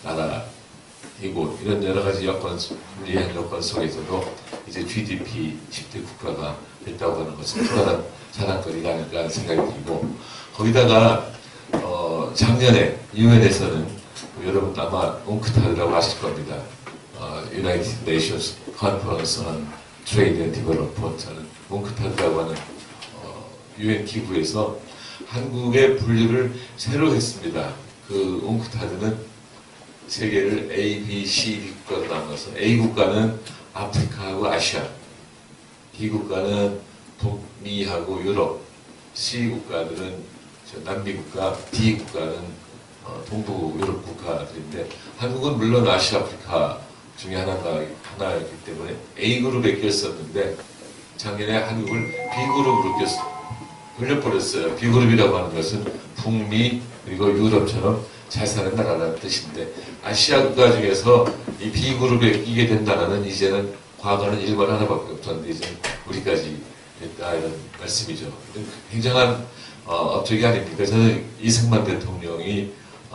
나라이고 이런 여러 가지 여건, 불리한 여건 속에서도 이제 GDP 10대 국가가 됐다고 하는 것은 또 다른 자랑거리가 아닐까 하는 생각이 들고 거기다가 작년에 유엔에서는 여러분 아마 웅크타드라고 아실 겁니다. United Nations Conference on Trade and Development라는 웅크타드라고 하는 유엔 기구에서 한국의 분류를 새로 했습니다. 그 웅크타드는 세계를 A, B, C, D 국가로 나눠서 A 국가는 아프리카하고 아시아, B 국가는 북미하고 유럽, C 국가들은 남미 국가, D 국가는 동부 유럽 국가들인데 한국은 물론 아시아, 아프리카 중에 하나이기 때문에 A그룹에 꼈었는데 작년에 한국을 B그룹으로 돌려버렸어요. B그룹이라고 하는 것은 북미 그리고 유럽처럼 잘 사는 나라라는 뜻인데 아시아 국가 중에서 이 B그룹에 끼게 된 나라는 이제는 과거는 일본 하나밖에 없었는데 이제 우리까지 됐다 이런 말씀이죠. 굉장한 업적이 아닙니까? 저는 이승만 대통령이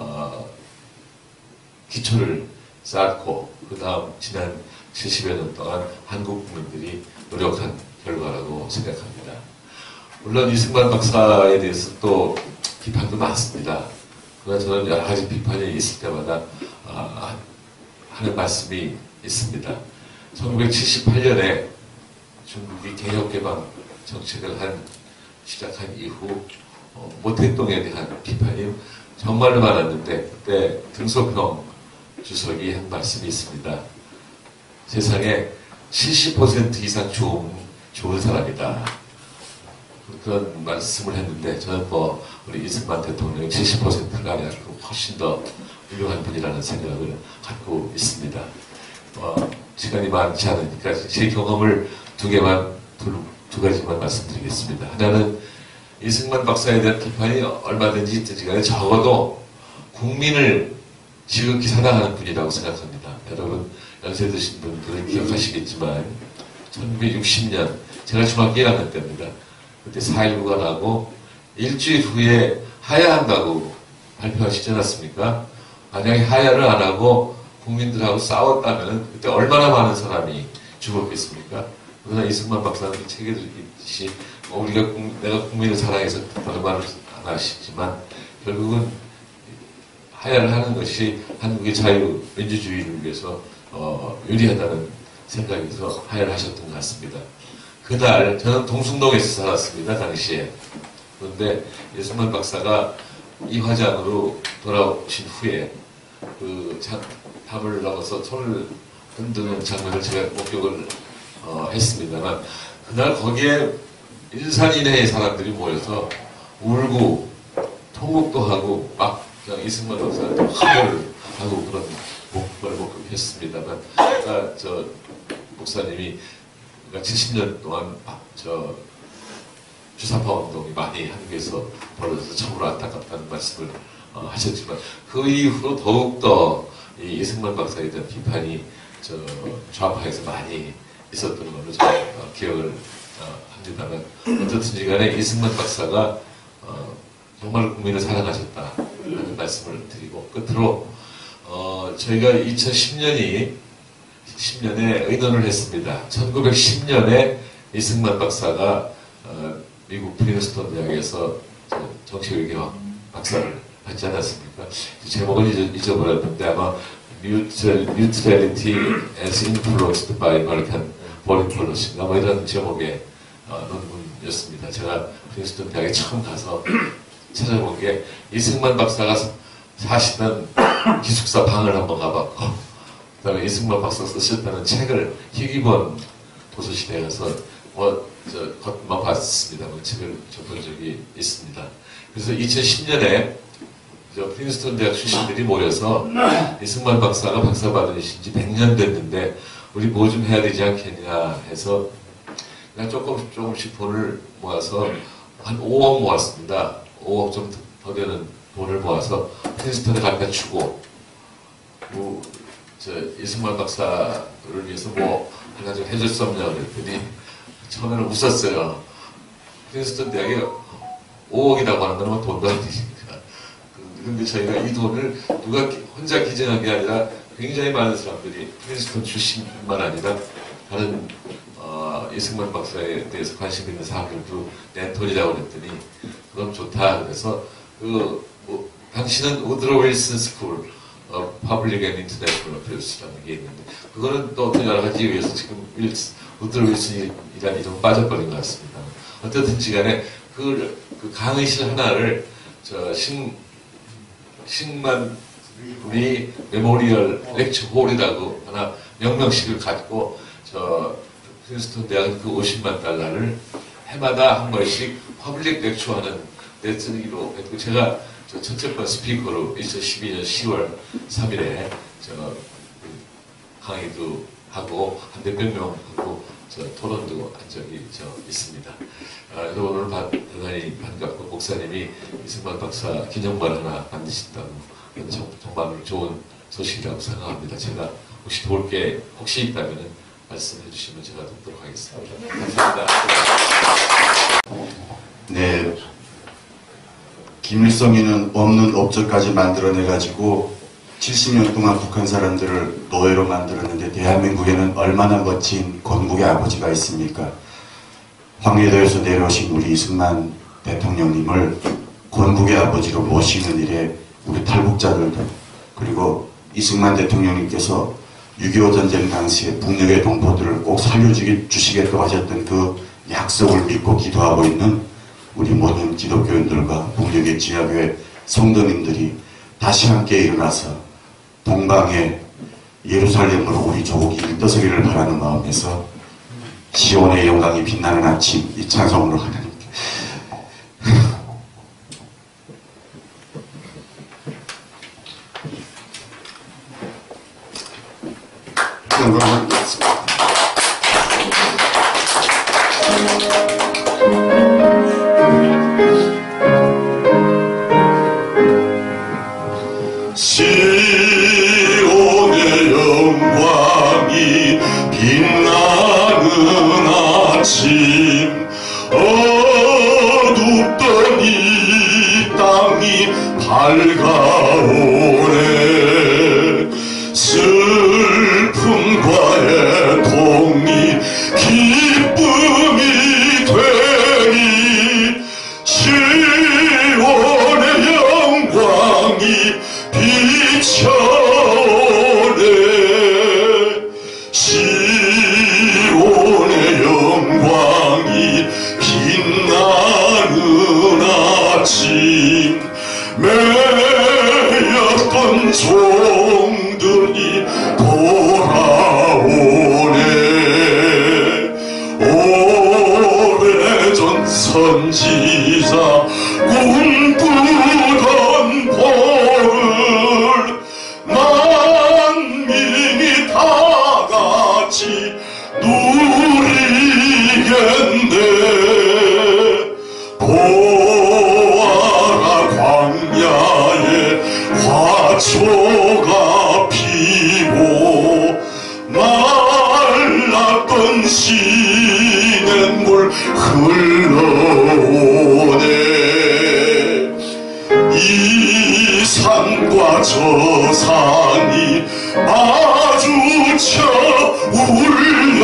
기초를 쌓고 그 다음 지난 70여 년 동안 한국 국민들이 노력한 결과라고 생각합니다. 물론 이승만 박사에 대해서 또 비판도 많습니다. 그러나 저는 여러 가지 비판이 있을 때마다 하는 말씀이 있습니다. 1978년에 중국이 개혁개방 정책을 시작한 이후 모택동에 대한 비판이 정말로 많았는데 그때 등소평 주석이 한 말씀이 있습니다. 세상에 70% 이상 좋은 사람이다. 그런 말씀을 했는데 저는 우리 이승만 대통령이 70%가 아니라 훨씬 더 훌륭한 분이라는 생각을 갖고 있습니다. 시간이 많지 않으니까 제 경험을 두 가지만 말씀드리겠습니다. 하나는 이승만 박사에 대한 비판이 얼마든지 있든지 간에 적어도 국민을 지극히 사랑하는 분이라고 생각합니다. 여러분 연세 드신 분들은 기억하시겠지만 1960년 제가 중학교 1학년 때입니다. 그때 4.19가 나고 일주일 후에 하야한다고 발표하시지 않았습니까? 만약에 하야를 안 하고 국민들하고 싸웠다면 그때 얼마나 많은 사람이 죽었겠습니까? 그러나 이승만 박사는 책에도 있듯이 내가 국민을 사랑해서 그런 말을 안 하시지만 결국은 하야를 하는 것이 한국의 자유민주주의를 위해서 유리하다는 생각에서 하야를 하셨던 것 같습니다. 그날 저는 동숭동에서 살았습니다. 당시에. 그런데 이승만 박사가 이 화장으로 돌아오신 후에 담을 넘어서 손을 흔드는 장면을 제가 목격을 했습니다만 그날 거기에 일산인해의 사람들이 모여서 울고 통곡도 하고 막 그냥 이승만 박사한테 화를 하고 그런 걸 목격했습니다만 저 목사님이 70년 동안 주사파 운동이 많이 한국에서 벌어져서 참으로 안타깝다는 말씀을 하셨지만 그 이후로 더욱더 이 이승만 박사에 대한 비판이 좌파에서 많이 있었던 걸로 저는 기억을 합니다만 어떻든지 간에 이승만 박사가 정말 국민을 사랑하셨다는 말씀을 드리고 끝으로 저희가 2010년에 의논을 했습니다. 1910년에 이승만 박사가 미국 프린스턴 대학에서 정치외교학 박사를 받지 않았습니까? 제목을 잊어버렸는데 아마 Neutrality as Influenced by American Foreign Policy인가 뭐 이런 제목의 논문이었습니다. 제가 프린스턴 대학에 처음 가서 찾아본 게 이승만 박사가 사시던 기숙사 방을 한번 가봤고 그다음에 이승만 박사 쓰셨다는 책을 희귀본 도서실에 가서 겉만 봤습니다. 그 책을 접한 적이 있습니다. 그래서 2010년에 프린스턴 대학 출신들이 모여서 이승만 박사가 박사 받으신 지 100년 됐는데 우리 뭐 좀 해야 되지 않겠냐 해서 그냥 조금씩 돈을 모아서 한 5억 모았습니다. 5억 좀 더 되는 돈을 모아서 프린스턴에 갖다 주고 이승만 박사를 위해서 뭐 하나 좀 해줄 수 없냐 그랬더니 처음에는 웃었어요. 프린스턴 대학에 5억이라고 하는 건 돈도 아니니까. 그런데 저희가 이 돈을 누가 혼자 기증한 게 아니라 굉장히 많은 사람들이 프린스턴 출신뿐만 아니라 다른 이승만 박사에 대해서 관심 있는 사람들도 낸 돈이라고 그랬더니 그럼 좋다. 그래서 당신은 우드로 윌슨 스쿨 Public and International Affairs라는 게 있는데 그거는 또 어떤 여러 가지 이유에서 지금 우드로 윌슨이라는 이름 빠져버린 것 같습니다. 어쨌든지 간에 그 강의실 하나를 식만리 메모리얼 렉처 홀이라고 하나 명명식을 갖고 프린스턴 대학은 그 50만 달러를 해마다 한 번씩 퍼블릭 렉처하는 레슨으로 했고 제가 첫째 번 스피커로 2012년 10월 3일에 강의도 하고 한 몇백 명하고 토론도 한 적이 있습니다. 여러분 오늘 대단히 반갑고 목사님이 이승만 박사 기념관 하나 만드신다고 정말 좋은 소식이라고 생각합니다. 제가 혹시 도울 게 혹시 있다면 말씀해 주시면 제가 돕도록 하겠습니다. 감사합니다. 네. 김일성이는 없는 업적까지 만들어내가지고 70년 동안 북한 사람들을 노예로 만들었는데 대한민국에는 얼마나 멋진 건국의 아버지가 있습니까? 황해도에서 내려오신 우리 이승만 대통령님을 건국의 아버지로 모시는 일에 우리 탈북자들도, 그리고 이승만 대통령님께서 6.25 전쟁 당시에 북녘의 동포들을 꼭 살려주시겠다고 하셨던 그 약속을 믿고 기도하고 있는 우리 모든 기독교인들과 북녘의 지하교회 성도님들이 다시 함께 일어나서 동방의 예루살렘으로 우리 조국이 일떠서기를 바라는 마음에서 시온의 영광이 빛나는 아침 이 찬송으로 하나님께 영광을 드리겠습니다. 시온의 영광이 빛나는 아침, 어둡던 이 땅이 밝아오네. 슬픔과 애통이 기쁨이 되니 시온의 영광이 비춰내. 시온의 영광이 빛나는 아침, 매였던 종들이 돌아오네. 오래전 선지자 꿈꾸던 복을 만민이 다 같이 누리겠네. 보아라 광야에 화초가 피고 말랐던 시냇물 흘러오네. 이 산과 저 산이 마주쳐 울려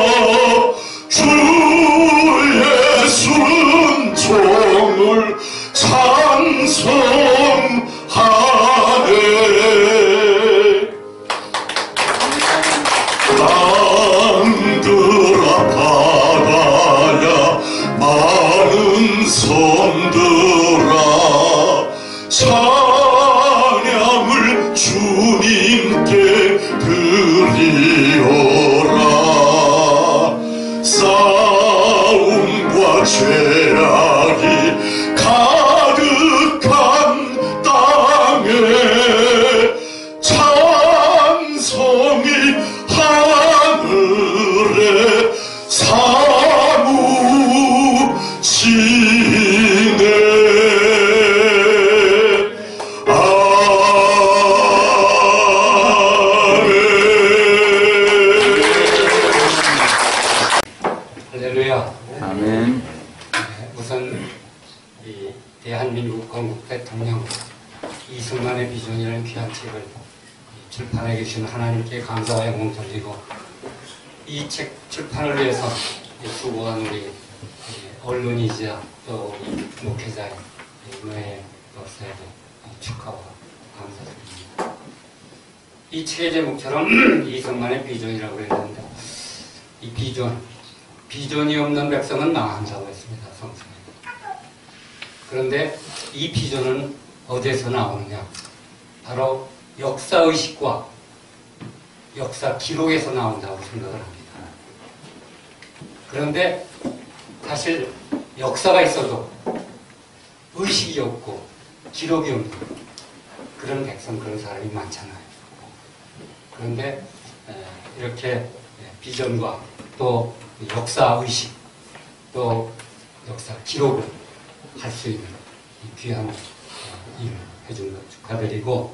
주의 순종을 찬송하네. 땅들아 바다야 많은 섬들아 찬양을 주님께 드리오라. 싸움과 죄악이 가득한 땅에 찬송이 하늘에 사무치네. 할렐루야. 아멘. 우선 이 대한민국 건국 대통령 이승만의 비전이라는 귀한 책을 출판해 계신 하나님께 감사와 영광 돌리고, 이 책 출판을 위해서 수고한 우리 언론이자 또 우리 목회자인 노예 박사에도 축하와 감사드립니다. 이 책의 제목처럼 이승만의 비전이라고 그랬는데, 이 비전이 없는 백성은 망한다고 했습니다. 성경에. 그런데 이 비전은 어디에서 나오느냐? 바로 역사의식과 역사 기록에서 나온다고 생각을 합니다. 그런데 사실 역사가 있어도 의식이 없고 기록이 없는 그런 백성, 그런 사람이 많잖아요. 그런데 이렇게 비전과 또 역사의식, 또 역사 기록을 할 수 있는 귀한 일을 해준 것 축하드리고,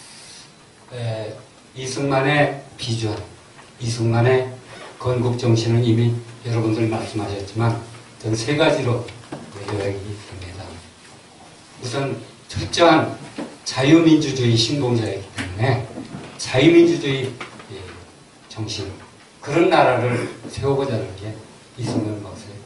이승만의 비전, 이승만의 건국정신은 이미 여러분들 말씀하셨지만 저는 세 가지로 요약이 됩니다. 우선 철저한 자유민주주의 신봉자이기 때문에 자유민주주의 정신, 그런 나라를 세우고자 하는 게 이승만 박사의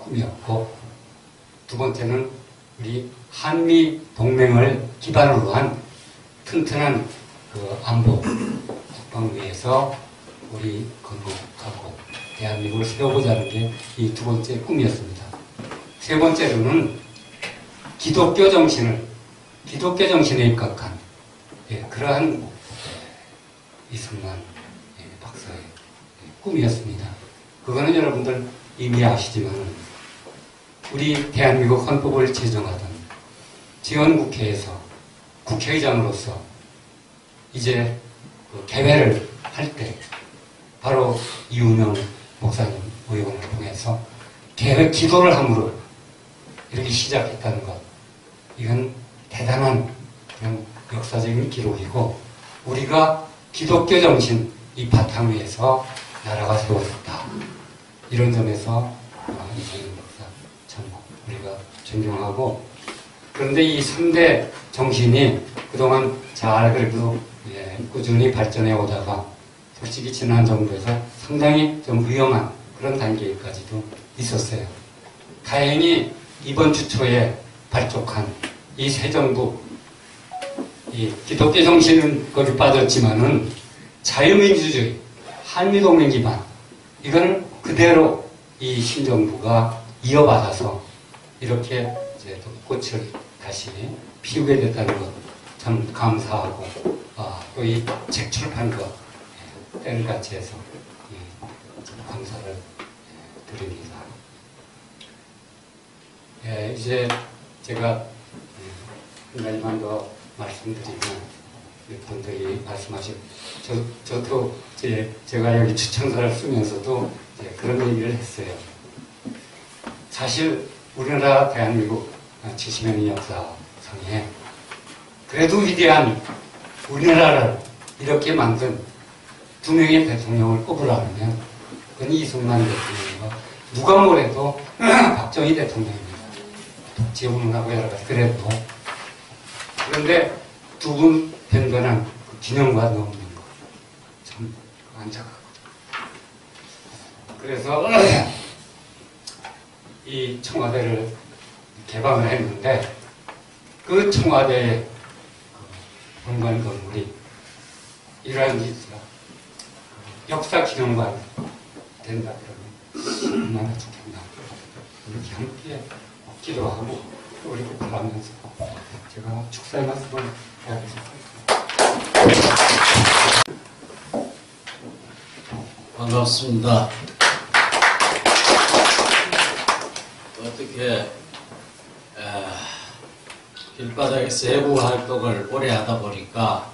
꿈이었고, 두 번째는 우리 한미 동맹을 기반으로 한 튼튼한 그 안보 국방위에서 우리 건국하고 대한민국을 세워보자는 게 이 두 번째 꿈이었습니다. 세 번째로는 기독교 정신에 입각한 그러한 이승만 박사의 꿈이었습니다. 그거는 여러분들 이미 아시지만 우리 대한민국 헌법을 제정하던 지원국회에서 국회의장으로서 이제 그 개회를 할 때 바로 이은영 목사님 의원을 통해서 개회 기도를 함으로 이렇게 시작했다는 것, 이건 대단한 그냥 역사적인 기록이고, 우리가 기독교 정신 이 바탕 위에서 나라가 세워졌다. 이런 점에서 이승만 목사 참 우리가 존경하고, 그런데 이 3대 정신이 그동안 잘 그래도 꾸준히 발전해 오다가 솔직히 지난 정부에서 상당히 좀 위험한 그런 단계까지도 있었어요. 다행히 이번 주 초에 발족한 이 새 정부, 이 기독교 정신은 거기 빠졌지만은 자유민주주의, 한미동맹 기반, 이건 그대로 이 신정부가 이어받아서 이렇게 이제 또 꽃을 다시 피우게 됐다는 것 참 감사하고, 또 이 책 출판 것 때를 같이 해서 감사를 드립니다. 이제 제가 한 가지만 더 말씀드리면, 분들이 말씀하신, 저도 제가 여기 추천서를 쓰면서도 그런 얘기를 했어요. 사실 우리나라 대한민국 70년의 역사상에 그래도 위대한 우리나라를 이렇게 만든 두 명의 대통령을 꼽으라면 그건 이승만 대통령과 누가 뭐래도 박정희 대통령입니다. 독재운운하고 여러 가지 그래도. 그런데 두 분 변변한 그 균형과 없는 거 참 안타깝고. 그래서 이 청와대를 개방을 했는데, 그 청와대의 본관 건물이 이러한 짓이라 역사 기념관 된다 그러면 얼마나 좋겠나. 이렇게 함께 기도하고 우리 바라면서 제가 축사의 말씀을 해야겠습니다. 반갑습니다. 어떻게 길바닥에 세부 활동을 오래 하다 보니까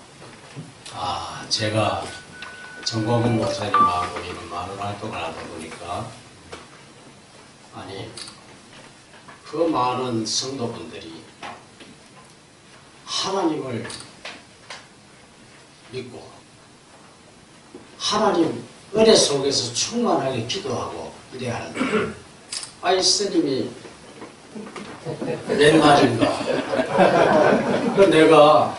제가 정광훈 목사님하고 이런 많은 활동을 하다 보니까 그 많은 성도분들이 하나님을 믿고 하나님 은혜 속에서 충만하게 기도하고 이래야 하는데, 스님이 몇 말인가. 내가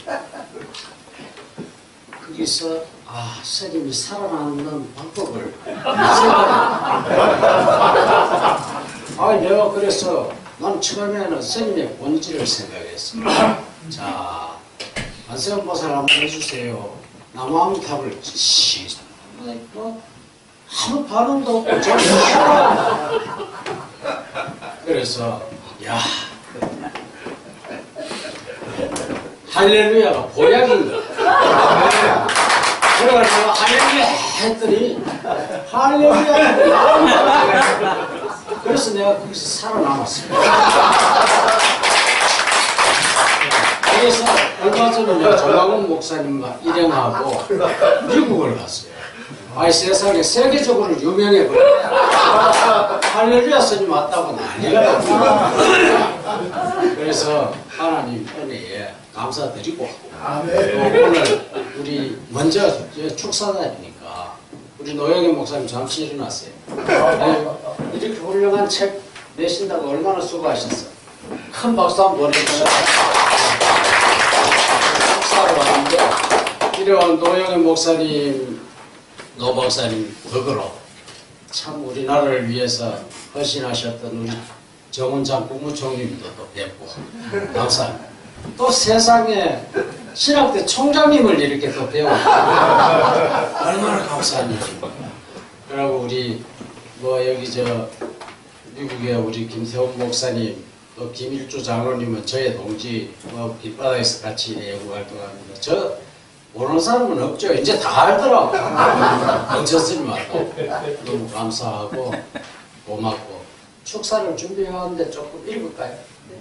거기서 스님이 살아남는 방법을 생각해. 내가 그래서 난 처음에는 스님의 본질을 생각했어. 자, 안세현 보살 한번 해주세요. 나무아미탑을 아무 반응도 없고 좀 그래서 할렐루야가 보약인가. 그래가지고 할렐루야 했더니 할렐루야가 나온다. 그래서 내가 거기서 살아남았습니다. 그래서 얼마 전에 정광훈 목사님 일행하고 미국을 갔어요. 세상에 세계적으로 유명해버렸다. 할렐루야 스님 왔다고 난리가 났다. 그래서 하나님 은혜에 감사드리고, 오늘 우리 먼저 축사단이니까 우리 노영희 목사님 잠시 일어나세요. 이렇게 훌륭한 책 내신다고 얼마나 수고하셨어. 큰 박수 한번 보내주세요. 축사로 왔는데 이래온 노영희 목사님, 노 박사님 덕으로 참 우리나라를 위해서 헌신하셨던 우리 정운장 국무총리님도 또 뵙고 감사합니다. 또 세상에 신학대 총장님을 이렇게 또 배우고 얼마나 감사한 일입니까. 그리고 우리 뭐 여기 저 미국의 우리 김태훈 목사님 또 김일주 장로님은 저의 동지 뭐 길바닥에서 같이 예고 활동합니다. 저 모르는 사람은 없죠. 이제 다 알더라고. 정철스님하고 너무 감사하고 고맙고 축사를 준비하는데 조금 읽을까요?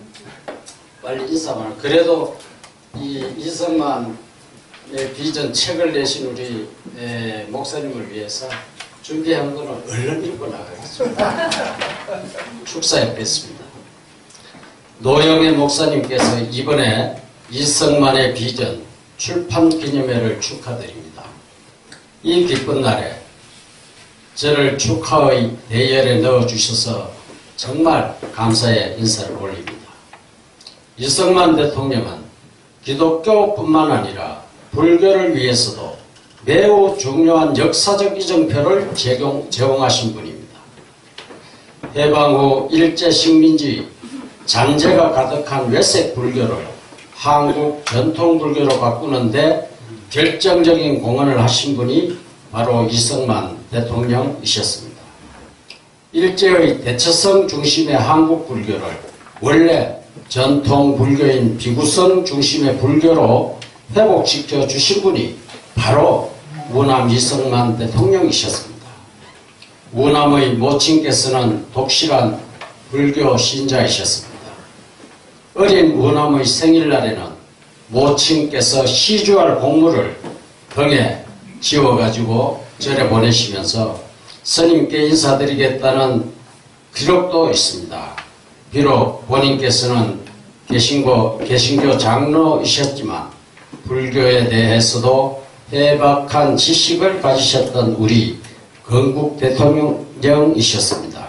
빨리 인사만. 그래도 이 이승만의 비전 책을 내신 우리 목사님을 위해서 준비한 거는 얼른 읽고 나가겠습니다. 축사에 뺐습니다. 노영애 목사님께서 이번에 이승만의 비전 출판 기념회를 축하드립니다. 이 기쁜 날에 저를 축하의 대열에 넣어주셔서 정말 감사의 인사를 올립니다. 이승만 대통령은 기독교뿐만 아니라 불교를 위해서도 매우 중요한 역사적 이정표를 제공하신 분입니다. 해방 후 일제 식민지 잔재가 가득한 외색 불교를 한국 전통 불교로 바꾸는데 결정적인 공헌을 하신 분이 바로 이승만 대통령이셨습니다. 일제의 대처성 중심의 한국 불교를 원래 전통 불교인 비구성 중심의 불교로 회복시켜 주신 분이 바로 우남 이승만 대통령이셨습니다. 우남의 모친께서는 독실한 불교 신자이셨습니다. 어린 우남의 생일날에는 모친께서 시주할 공물을 등에 지워가지고 절에 보내시면서 스님께 인사드리겠다는 기록도 있습니다. 비록 본인께서는 개신교 장로이셨지만 불교에 대해서도 해박한 지식을 가지셨던 우리 건국 대통령이셨습니다.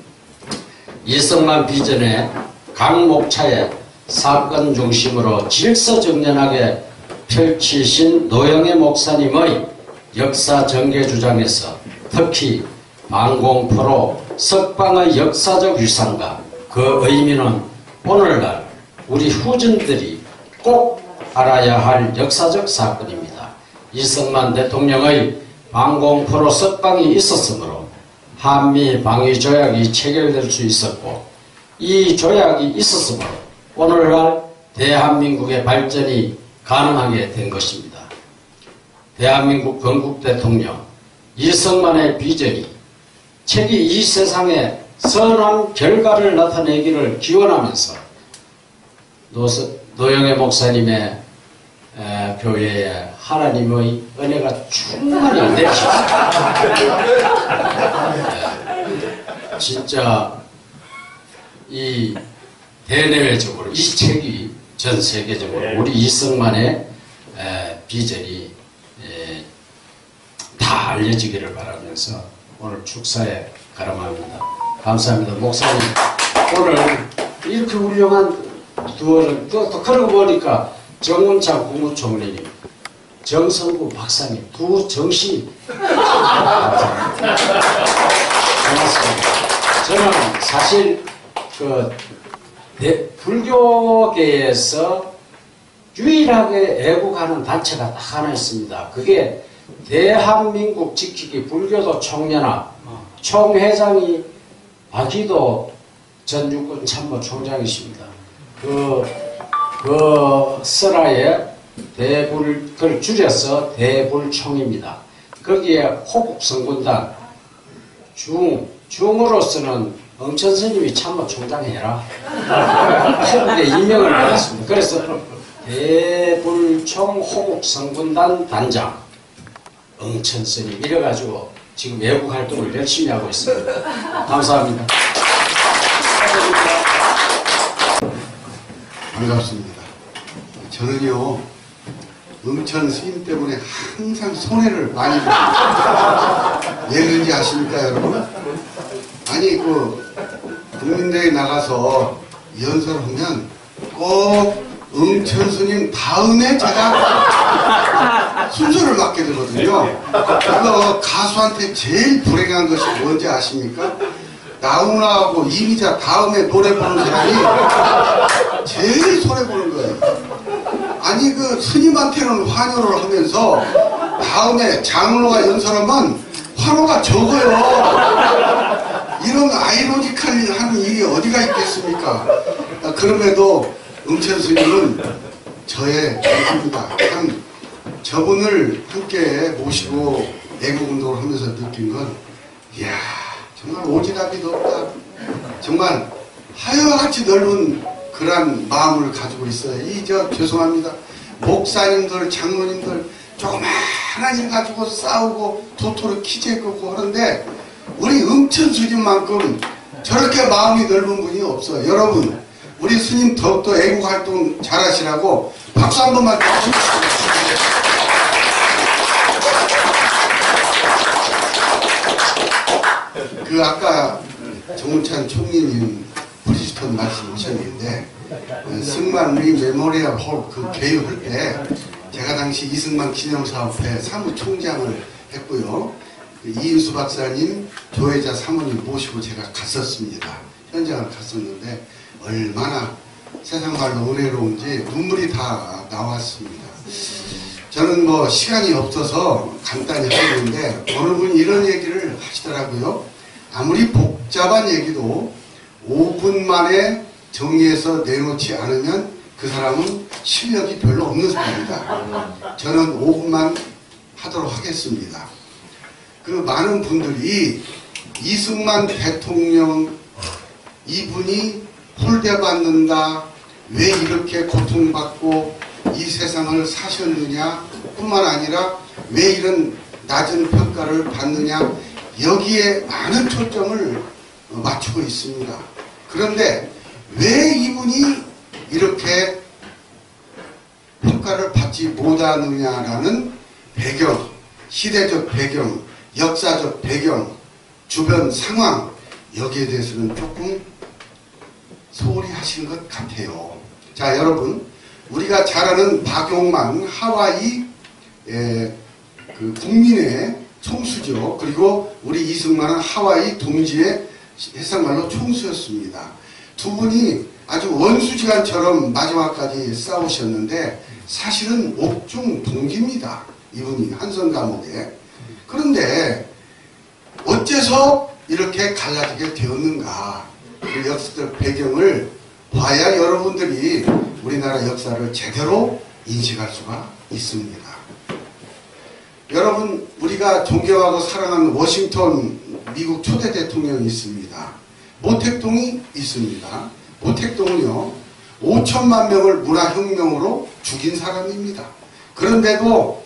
이승만 비전의 각 목차에 사건 중심으로 질서정연하게 펼치신 노영애 목사님의 역사 전개 주장에서 특히 방공포로 석방의 역사적 유산과 그 의미는 오늘날 우리 후진들이 꼭 알아야 할 역사적 사건입니다. 이승만 대통령의 방공포로 석방이 있었으므로 한미 방위조약이 체결될 수 있었고 이 조약이 있었으므로 오늘날 대한민국의 발전이 가능하게 된 것입니다. 대한민국 건국 대통령 이승만의 비전이 책이 이 세상에 선한 결과를 나타내기를 기원하면서 노영애 목사님의 교회에 하나님의 은혜가 충만히 내리셨습니다. 진짜 이 대내외적으로 이 책이 전 세계적으로 우리 이승만의 비전이 다 알려지기를 바라면서 오늘 축사에 가름합니다. 감사합니다. 목사님 오늘 이렇게 훌륭한 두어를 또 그러고 보니까 정운창 국무총리님, 정성구 박사님 두 정신 고맙습니다. 저는 사실 불교계에서 유일하게 애국하는 단체가 딱 하나 있습니다. 그게 대한민국 지키기 불교도 총연합 총회장이 박희도 전 육군 참모 총장이십니다. 그 설화에 그걸 줄여서 대불총입니다. 거기에 호국성군단 중으로서는 응천 스님이 참모 총장 해라. 호국의 임명을 받았습니다. 그래서 대불총 호국성군단 단장 응천 스님 이래가지고 지금 외국 활동을 열심히 하고 있습니다. 감사합니다. 반갑습니다. 저는요 응천 스님 때문에 항상 손해를 많이 봅니다. 왜그런지 아십니까 여러분? 아니 국민대회 나가서 연설하면 꼭 응천 스님 다음에 제가 순서를 맡게 되거든요. 그거 가수한테 제일 불행한 것이 뭔지 아십니까? 나훈아하고 이미자 다음에 노래 부르는 사람이 제일 손해보는 거예요. 아니 그 스님한테는 환호를 하면서 다음에 장로가 연설하면 환호가 적어요. 이런 아이러니컬한 일이 어디가 있겠습니까? 그럼에도 응천 스님은 저의 동기입니다. 참 저분을 함께 모시고 애국운동을 하면서 느낀 건 이야 정말 오지랖이 없다. 정말 하여같이 넓은 그런 마음을 가지고 있어요. 죄송합니다. 목사님들, 장로님들 조그마한 일 가지고 싸우고 도토리 키재 끄고 하는데 우리 응천 스님만큼 저렇게 마음이 넓은 분이 없어요. 여러분 우리 스님 더욱더 애국활동 잘하시라고 박수 한 번만 주십시오. 그 아까 정운찬 총리님 브리스톤 말씀하셨는데 승만 리 메모리얼 홀 그 개요할 때 제가 당시 이승만 기념사업회 사무총장을 했고요. 이인수 박사님, 조혜자 사모님 모시고 제가 갔었습니다. 현장을 갔었는데 얼마나 세상 말로 은혜로운지 눈물이 다 나왔습니다. 저는 뭐 시간이 없어서 간단히 하는데 어느 분이 이런 얘기를 하시더라고요. 아무리 복잡한 얘기도 5분 만에 정리해서 내놓지 않으면 그 사람은 실력이 별로 없는 사람이다. 저는 5분만 하도록 하겠습니다. 그 많은 분들이 이승만 대통령 이분이 홀대받는다, 왜 이렇게 고통받고 이 세상을 사셨느냐 뿐만 아니라 왜 이런 낮은 평가를 받느냐 여기에 많은 초점을 맞추고 있습니다. 그런데 왜 이분이 이렇게 평가를 받지 못하느냐라는 배경, 시대적 배경, 역사적 배경, 주변 상황 여기에 대해서는 조금 소홀히 하신 것 같아요. 자 여러분 우리가 잘 아는 박용만 하와이 그 국민의 총수죠. 그리고 우리 이승만은 하와이 동지의 해상말로 총수였습니다. 두 분이 아주 원수지간처럼 마지막까지 싸우셨는데 사실은 옥중 동기입니다. 이분이 한성 감옥에. 그런데 어째서 이렇게 갈라지게 되었는가 그 역사적 배경을 봐야 여러분들이 우리나라 역사를 제대로 인식할 수가 있습니다. 여러분 우리가 존경하고 사랑하는 워싱턴 미국 초대 대통령이 있습니다. 모택동이 있습니다. 모택동은요 5천만 명을 문화혁명으로 죽인 사람입니다. 그런데도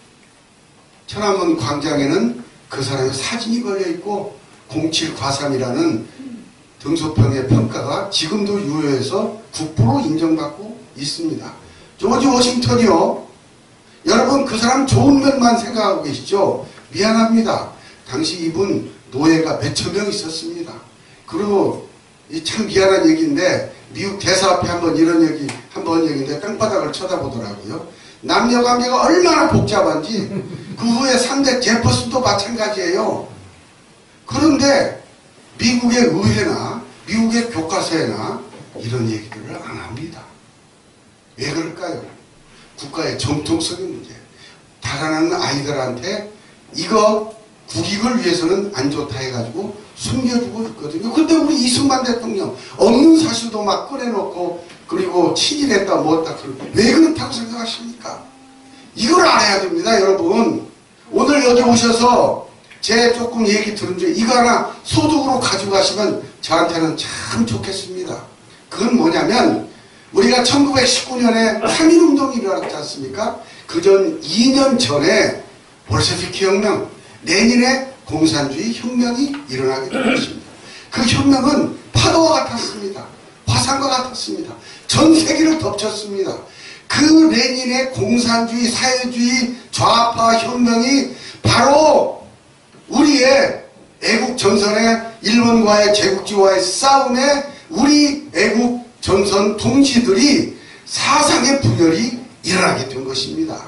천안문 광장에는 그 사람의 사진이 걸려있고 07과삼이라는 등소평의 평가가 지금도 유효해서 국보로 인정받고 있습니다. 조지 워싱턴이요. 여러분 그 사람 좋은 면만 생각하고 계시죠? 미안합니다. 당시 이분 노예가 몇천 명 있었습니다. 그리고 참 미안한 얘기인데 미국 대사 앞에 한번 이런 얘기 한번 얘기인데 땅바닥을 쳐다보더라고요. 남녀관계가 얼마나 복잡한지 그 후에 3대 제퍼슨도 마찬가지예요. 그런데 미국의 의회나 미국의 교과서에나 이런 얘기들을 안 합니다. 왜 그럴까요? 국가의 정통성의 문제. 자라나는 아이들한테 이거 국익을 위해서는 안 좋다 해가지고 숨겨주고 있거든요. 근데 우리 이승만 대통령 없는 사실도 막 꺼내놓고 그리고 친일했다 뭐했다 왜 그렇다고 생각하십니까? 이걸 알아야 됩니다. 여러분 오늘 여기 오셔서 제 조금 얘기 들은 중에 이거 하나 소득으로 가지고 가시면 저한테는 참 좋겠습니다. 그건 뭐냐면 우리가 1919년에 3.1운동이 일어났지 않습니까? 그전 2년 전에 볼셰비키 혁명, 레닌의 공산주의 혁명이 일어나게 된 것입니다. 그 혁명은 파도와 같았습니다. 화산과 같았습니다. 전 세계를 덮쳤습니다. 그 레닌의 공산주의, 사회주의, 좌파 혁명이 바로 우리의 애국 전선의 일본과의 제국주의와의 싸움에 우리 애국 전선 동지들이 사상의 분열이 일어나게 된 것입니다.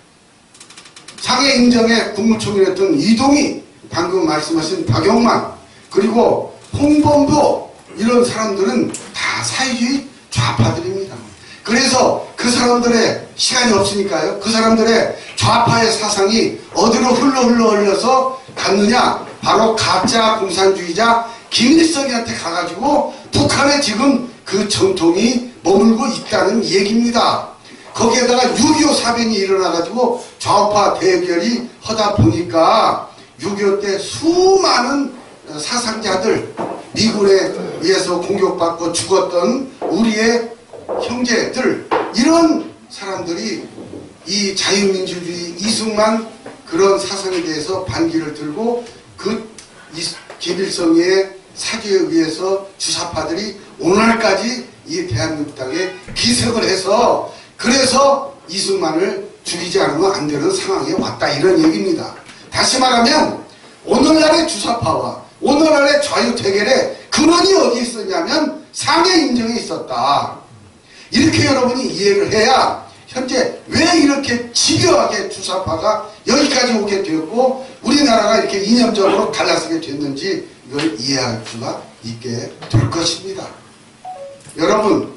상해 임정의 국무총리였던 이동희, 방금 말씀하신 박용만, 그리고 홍범도 이런 사람들은 다 사회주의 좌파들입니다. 그래서 그 사람들의 시간이 없으니까요. 그 사람들의 좌파의 사상이 어디로 흘러서 갔느냐? 바로 가짜 공산주의자 김일성한테 가가지고 북한에 지금 그 전통이 머물고 있다는 얘기입니다. 거기에다가 6.25 사변이 일어나가지고 좌우파 대결이 하다 보니까 6.25 때 수많은 사상자들, 미군에 의해서 공격받고 죽었던 우리의 형제들, 이런 사람들이 이 자유민주주의 이승만 그런 사상에 대해서 반기를 들고 그 김일성의 사주에 의해서 주사파들이 오늘날까지 이 대한민국 땅에 기색을 해서 그래서 이승만을 죽이지 않으면 안 되는 상황에 왔다, 이런 얘기입니다. 다시 말하면 오늘날의 주사파와 오늘날의 자유대결의 근원이 어디 있었냐면 상해 인정에 있었다. 이렇게 여러분이 이해를 해야 현재 왜 이렇게 집요하게 주사파가 여기까지 오게 되었고 우리나라가 이렇게 이념적으로 갈라서게 됐는지 이걸 이해할 수가 있게 될 것입니다. 여러분,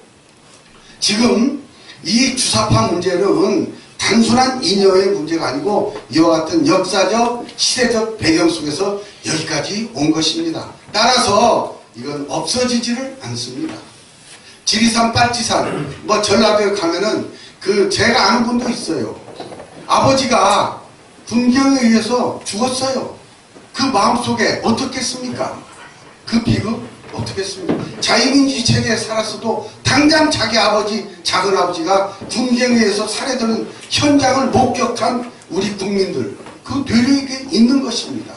지금 이 주사파 문제는 단순한 이념의 문제가 아니고 이와 같은 역사적, 시대적 배경 속에서 여기까지 온 것입니다. 따라서 이건 없어지지를 않습니다. 지리산, 빨치산, 전라도에 가면은 제가 아는 분도 있어요. 아버지가 군경에 의해서 죽었어요. 그 마음속에 어떻겠습니까? 그 비극 어떻겠습니까? 자유민주주의 체제에 살았어도 당장 자기 아버지, 작은아버지가 군경에 의해서 살해되는 현장을 목격한 우리 국민들, 그 뇌리에 있는 것입니다.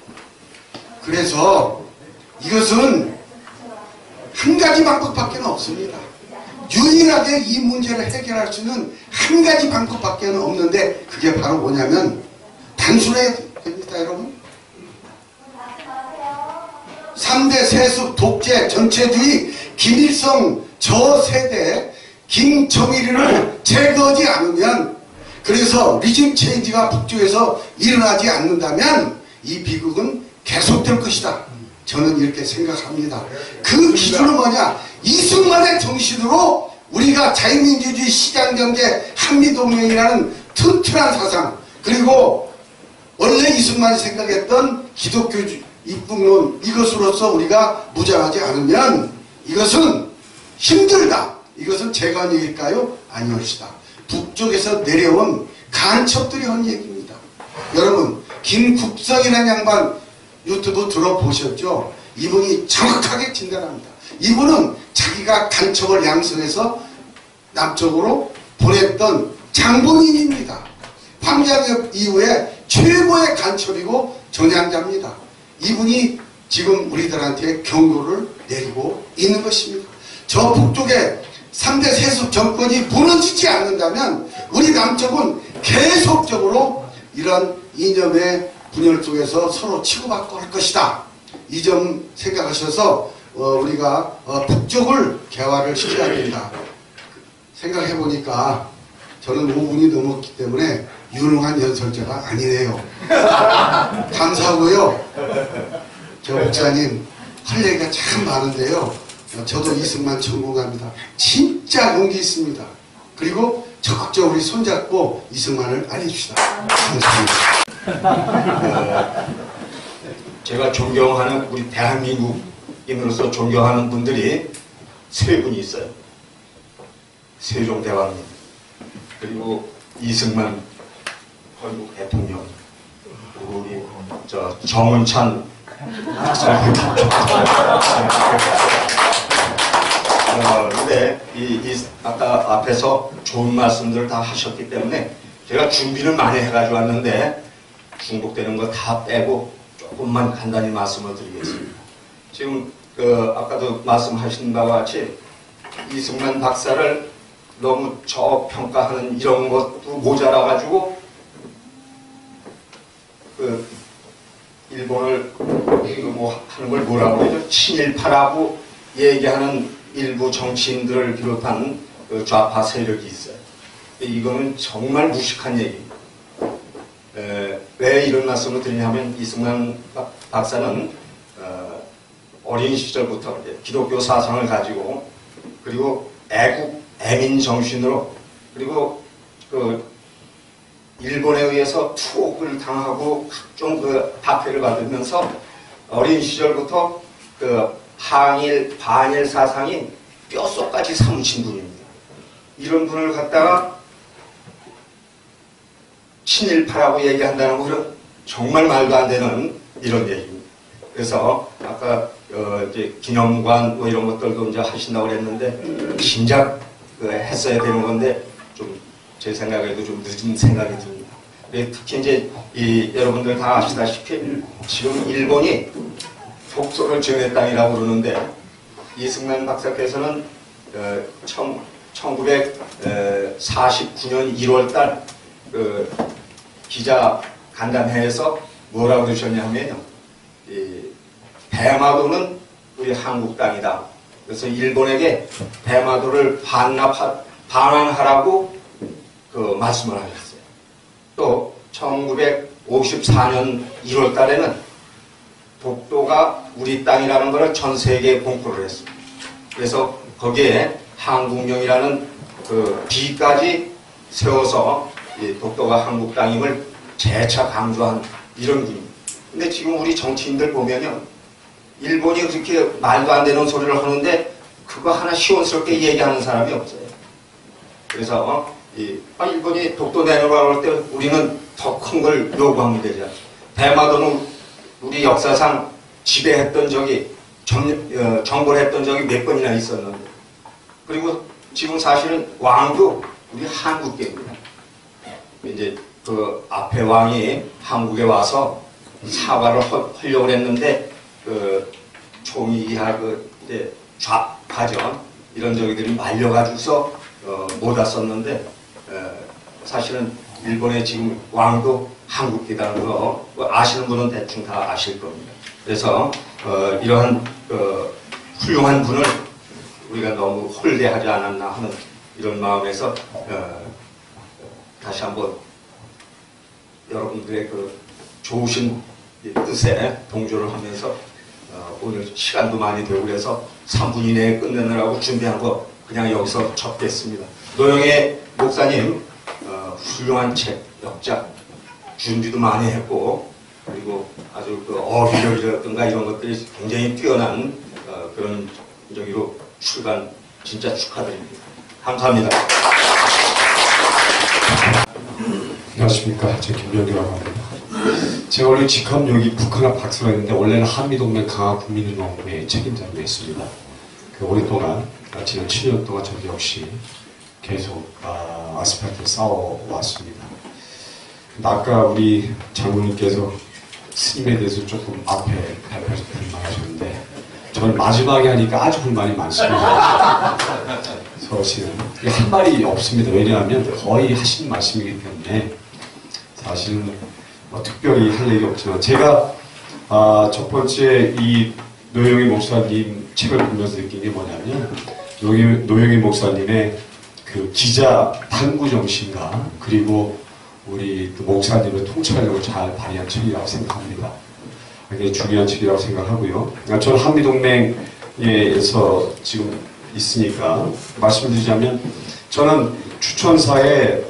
그래서 이것은 한 가지 방법밖에 없습니다. 유일하게 이 문제를 해결할 수 있는 한 가지 방법밖에 없는데 그게 바로 뭐냐면 단순해야 됩니다, 여러분. 3대 세습, 독재, 전체주의, 김일성 저 세대, 김정일을 제거하지 않으면, 그래서 리즘 체인지가 북쪽에서 일어나지 않는다면 이 비극은 계속될 것이다. 저는 이렇게 생각합니다. 그 기준은 뭐냐? 이승만의 정신으로 우리가 자유민주주의, 시장경제, 한미동맹이라는 튼튼한 사상, 그리고 원래 이승만이 생각했던 기독교 입국론, 이것으로서 우리가 무장하지 않으면 이것은 힘들다. 이것은 제가 한 얘기일까요? 아니올시다. 북쪽에서 내려온 간첩들이 한 얘기입니다. 여러분, 김국성이라는 양반 유튜브 들어보셨죠? 이분이 정확하게 진단합니다. 이분은 자기가 간첩을 양성해서 남쪽으로 보냈던 장본인입니다. 황장엽 이후에 최고의 간첩이고 전향자입니다. 이분이 지금 우리들한테 경고를 내리고 있는 것입니다. 저 북쪽에 3대 세습 정권이 무너지지 않는다면 우리 남쪽은 계속적으로 이런 이념의 분열 속에서 서로 치고받고 할 것이다. 이 점 생각하셔서 우리가 북쪽을 개화를 시켜야 된다. 생각해 보니까 저는 5분이 넘었기 때문에 유능한 연설자가 아니네요. 감사하고요. 저 목사님 할 얘기가 참 많은데요. 저도 이승만 전공합니다. 진짜 용기 있습니다. 그리고 적극적으로 우리 손잡고 이승만을 알려줍시다. 감사합니다. 제가 존경하는 우리 대한민국인으로서 존경하는 분들이 세 분이 있어요. 세종대왕님, 그리고 이승만 건국 대통령, 우리 정은찬 근데 아까 앞에서 좋은 말씀들 다 하셨기 때문에 제가 준비는 많이 해가지고 왔는데 중복되는 거 다 빼고 조금만 간단히 말씀을 드리겠습니다. 지금 아까도 말씀하신 바와 같이 이승만 박사를 너무 저평가하는 이런 것도 모자라가지고 일본을 하는 걸 뭐라고 해요? 친일파라고 얘기하는 일부 정치인들을 비롯한 좌파 세력이 있어요. 이거는 정말 무식한 얘기입니다. 왜 이런 말씀을 드리냐면 이승만 박사는 어린 시절부터 이제 기독교 사상을 가지고 그리고 애국 애민 정신으로 그리고 그 일본에 의해서 투옥을 당하고 각종 그 박해를 받으면서 어린 시절부터 그 항일 반일 사상이 뼛속까지 사무친 분입니다. 이런 분을 갖다가 친일파라고 얘기한다는 것은 정말 말도 안 되는 이런 얘기입니다. 그래서 아까 이제 기념관 뭐 이런 것들도 이제 하신다고 그랬는데 진작 했어야 되는 건데 좀 제 생각에도 좀 늦은 생각이 듭니다. 특히 이제 여러분들 다 아시다시피 지금 일본이 독도를 정의 땅이라고 그러는데 이승만 박사께서는 1949년 1월달 그 기자 간담회에서 뭐라고 그러셨냐면요. 대마도는 우리 한국 땅이다. 그래서 일본에게 대마도를 반환하라고 그 말씀을 하셨어요. 또 1954년 1월 달에는 독도가 우리 땅이라는 것을 전 세계에 공표를 했습니다. 그래서 거기에 한국령이라는 그 비까지 세워서 이 독도가 한국 땅임을 재차 강조한 이런 분입니다. 근데 지금 우리 정치인들 보면요. 일본이 그렇게 말도 안 되는 소리를 하는데 그거 하나 시원스럽게 얘기하는 사람이 없어요. 그래서 일본이 독도 내놓으라고 할 때 우리는 더 큰 걸 요구하면 되죠. 대마도는 우리 역사상 지배했던 적이 정벌 했던 적이 몇 번이나 있었는데 그리고 지금 사실은 왕도 우리 한국계입니다. 이제 그 앞에 왕이 한국에 와서 사과를 하려고 했는데 그 총이 이하 그 이제 좌파전 이런 저기들이 말려가지고서 못 왔었는데 사실은 일본의 지금 왕도 한국계라는 거 아시는 분은 대충 다 아실 겁니다. 그래서 이러한 훌륭한 분을 우리가 너무 홀대하지 않았나 하는 이런 마음에서 다시 한번 여러분들의 그 좋으신 뜻에 동조를 하면서 오늘 시간도 많이 되고 그래서 3분 이내에 끝내느라고 준비한 거 그냥 여기서 접겠습니다. 노영애 목사님 훌륭한 책, 역작 준비도 많이 했고 그리고 아주 그 어휘력이라든가 이런 것들이 굉장히 뛰어난 그런 저기로 출간 진짜 축하드립니다. 감사합니다. 안녕하십니까. 저 김병기라고 합니다. 제가 원래 직함 여기 북한학 박사가 있는데 원래는 한미동맹 강화국민운동의 책임자로 있습니다. 그 오랫동안 지난 7년 동안 저도 역시 계속 아스팔트를 쌓아왔습니다. 근데 아까 우리 장로님께서 스님에 대해서 조금 앞에 발표해서 불만하셨는데 저는 마지막에 하니까 아주 불만이 많습니다. 사실은 한 말이 없습니다. 왜냐하면 거의 하신 말씀이기 때문에 사실은 뭐 특별히 할 얘기 없지만 제가 첫 번째 이 노영희 목사님 책을 보면서 느낀 게 뭐냐면 노영희 목사님의 그 기자 당구 정신과 그리고 우리 그 목사님의 통찰력을 잘 발휘한 책이라고 생각합니다. 굉장히 중요한 책이라고 생각하고요. 저는 한미동맹에서 지금 있으니까 말씀드리자면 저는 추천사에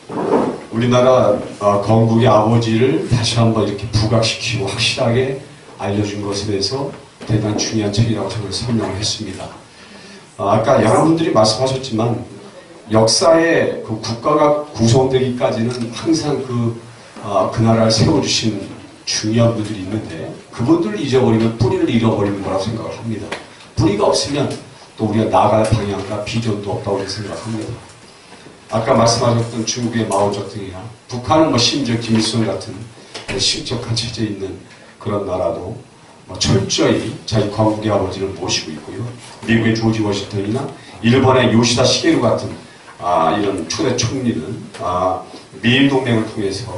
우리나라 건국의 아버지를 다시 한번 이렇게 부각시키고 확실하게 알려준 것에 대해서 대단히 중요한 책이라고 저는 설명을 했습니다. 아까 여러분들이 말씀하셨지만 역사에 그 국가가 구성되기까지는 항상 그 나라를 세워주신 중요한 분들이 있는데 그분들을 잊어버리면 뿌리를 잃어버리는 거라고 생각을 합니다. 뿌리가 없으면 또 우리가 나아갈 방향과 비전도 없다고 생각합니다. 아까 말씀하셨던 중국의 마오쩌둥이나 북한은 뭐 심지어 김일성 같은 심적한 체제에 있는 그런 나라도 철저히 자기 건국의 아버지를 모시고 있고요. 미국의 조지 워싱턴이나 일본의 요시다 시게루 같은 이런 초대 총리는 미일 동맹을 통해서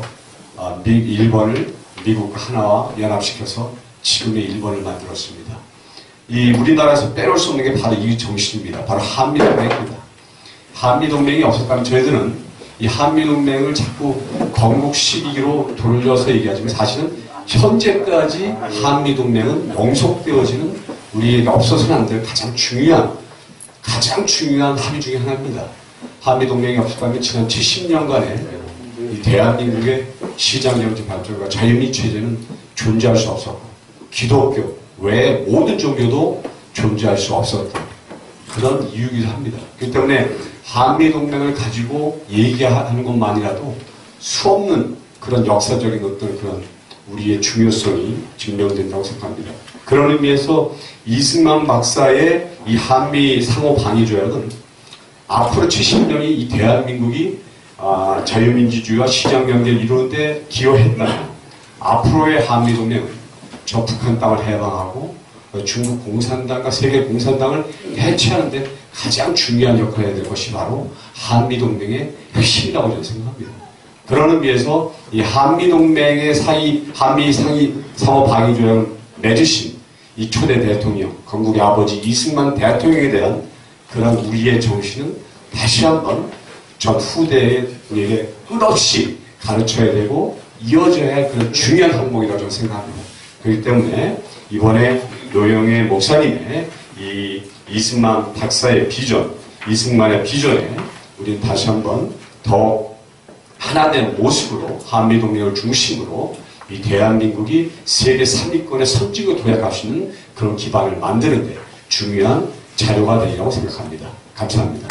일본을 미국과 하나와 연합시켜서 지금의 일본을 만들었습니다. 이 우리나라에서 빼놓을 수 없는 게 바로 이 정신입니다. 바로 한미동맹입니다. 한미동맹이 없었다면 저희들은 이 한미동맹을 자꾸 건국 시기로 돌려서 얘기하지만 사실은 현재까지 한미동맹은 영속되어지는 우리에게 없어서는 안 될 가장 중요한 합의 중에 하나입니다. 한미동맹이 없었다면 지난 70년간의 이 대한민국의 시장경제 발전과 자유민주체제는 존재할 수 없었고 기독교 외 모든 종교도 존재할 수 없었던 그런 이유이기도 합니다. 그렇기 때문에 한미동맹을 가지고 얘기하는 것만이라도 수없는 그런 역사적인 어떤 그런 우리의 중요성이 증명된다고 생각합니다. 그런 의미에서 이승만 박사의 이 한미 상호 방위 조약은 앞으로 70년이 이 대한민국이 자유민주주의와 시장경제를 이루는데 기여했다면 앞으로의 한미동맹은 저 북한 땅을 해방하고 중국 공산당과 세계 공산당을 해체하는 데 가장 중요한 역할을 해야 될 것이 바로 한미동맹의 핵심이라고 저는 생각합니다. 그런 의미에서 이 한미동맹의 한미 상호 방위 조약을 맺으신 이 초대 대통령, 건국의 아버지 이승만 대통령에 대한 그런 우리의 정신은 다시 한번 전 후대에게 끝없이 가르쳐야 되고 이어져야 할 그런 중요한 항목이라고 저는 생각합니다. 그렇기 때문에 이번에 노영애 목사님의 이 이승만 박사의 비전, 이승만의 비전에 우리는 다시 한번 더 하나된 모습으로 한미동맹을 중심으로 이 대한민국이 세계 3위권의 선진국을 도약할 수 있는 그런 기반을 만드는데 중요한 자료가 되리라고 생각합니다. 감사합니다.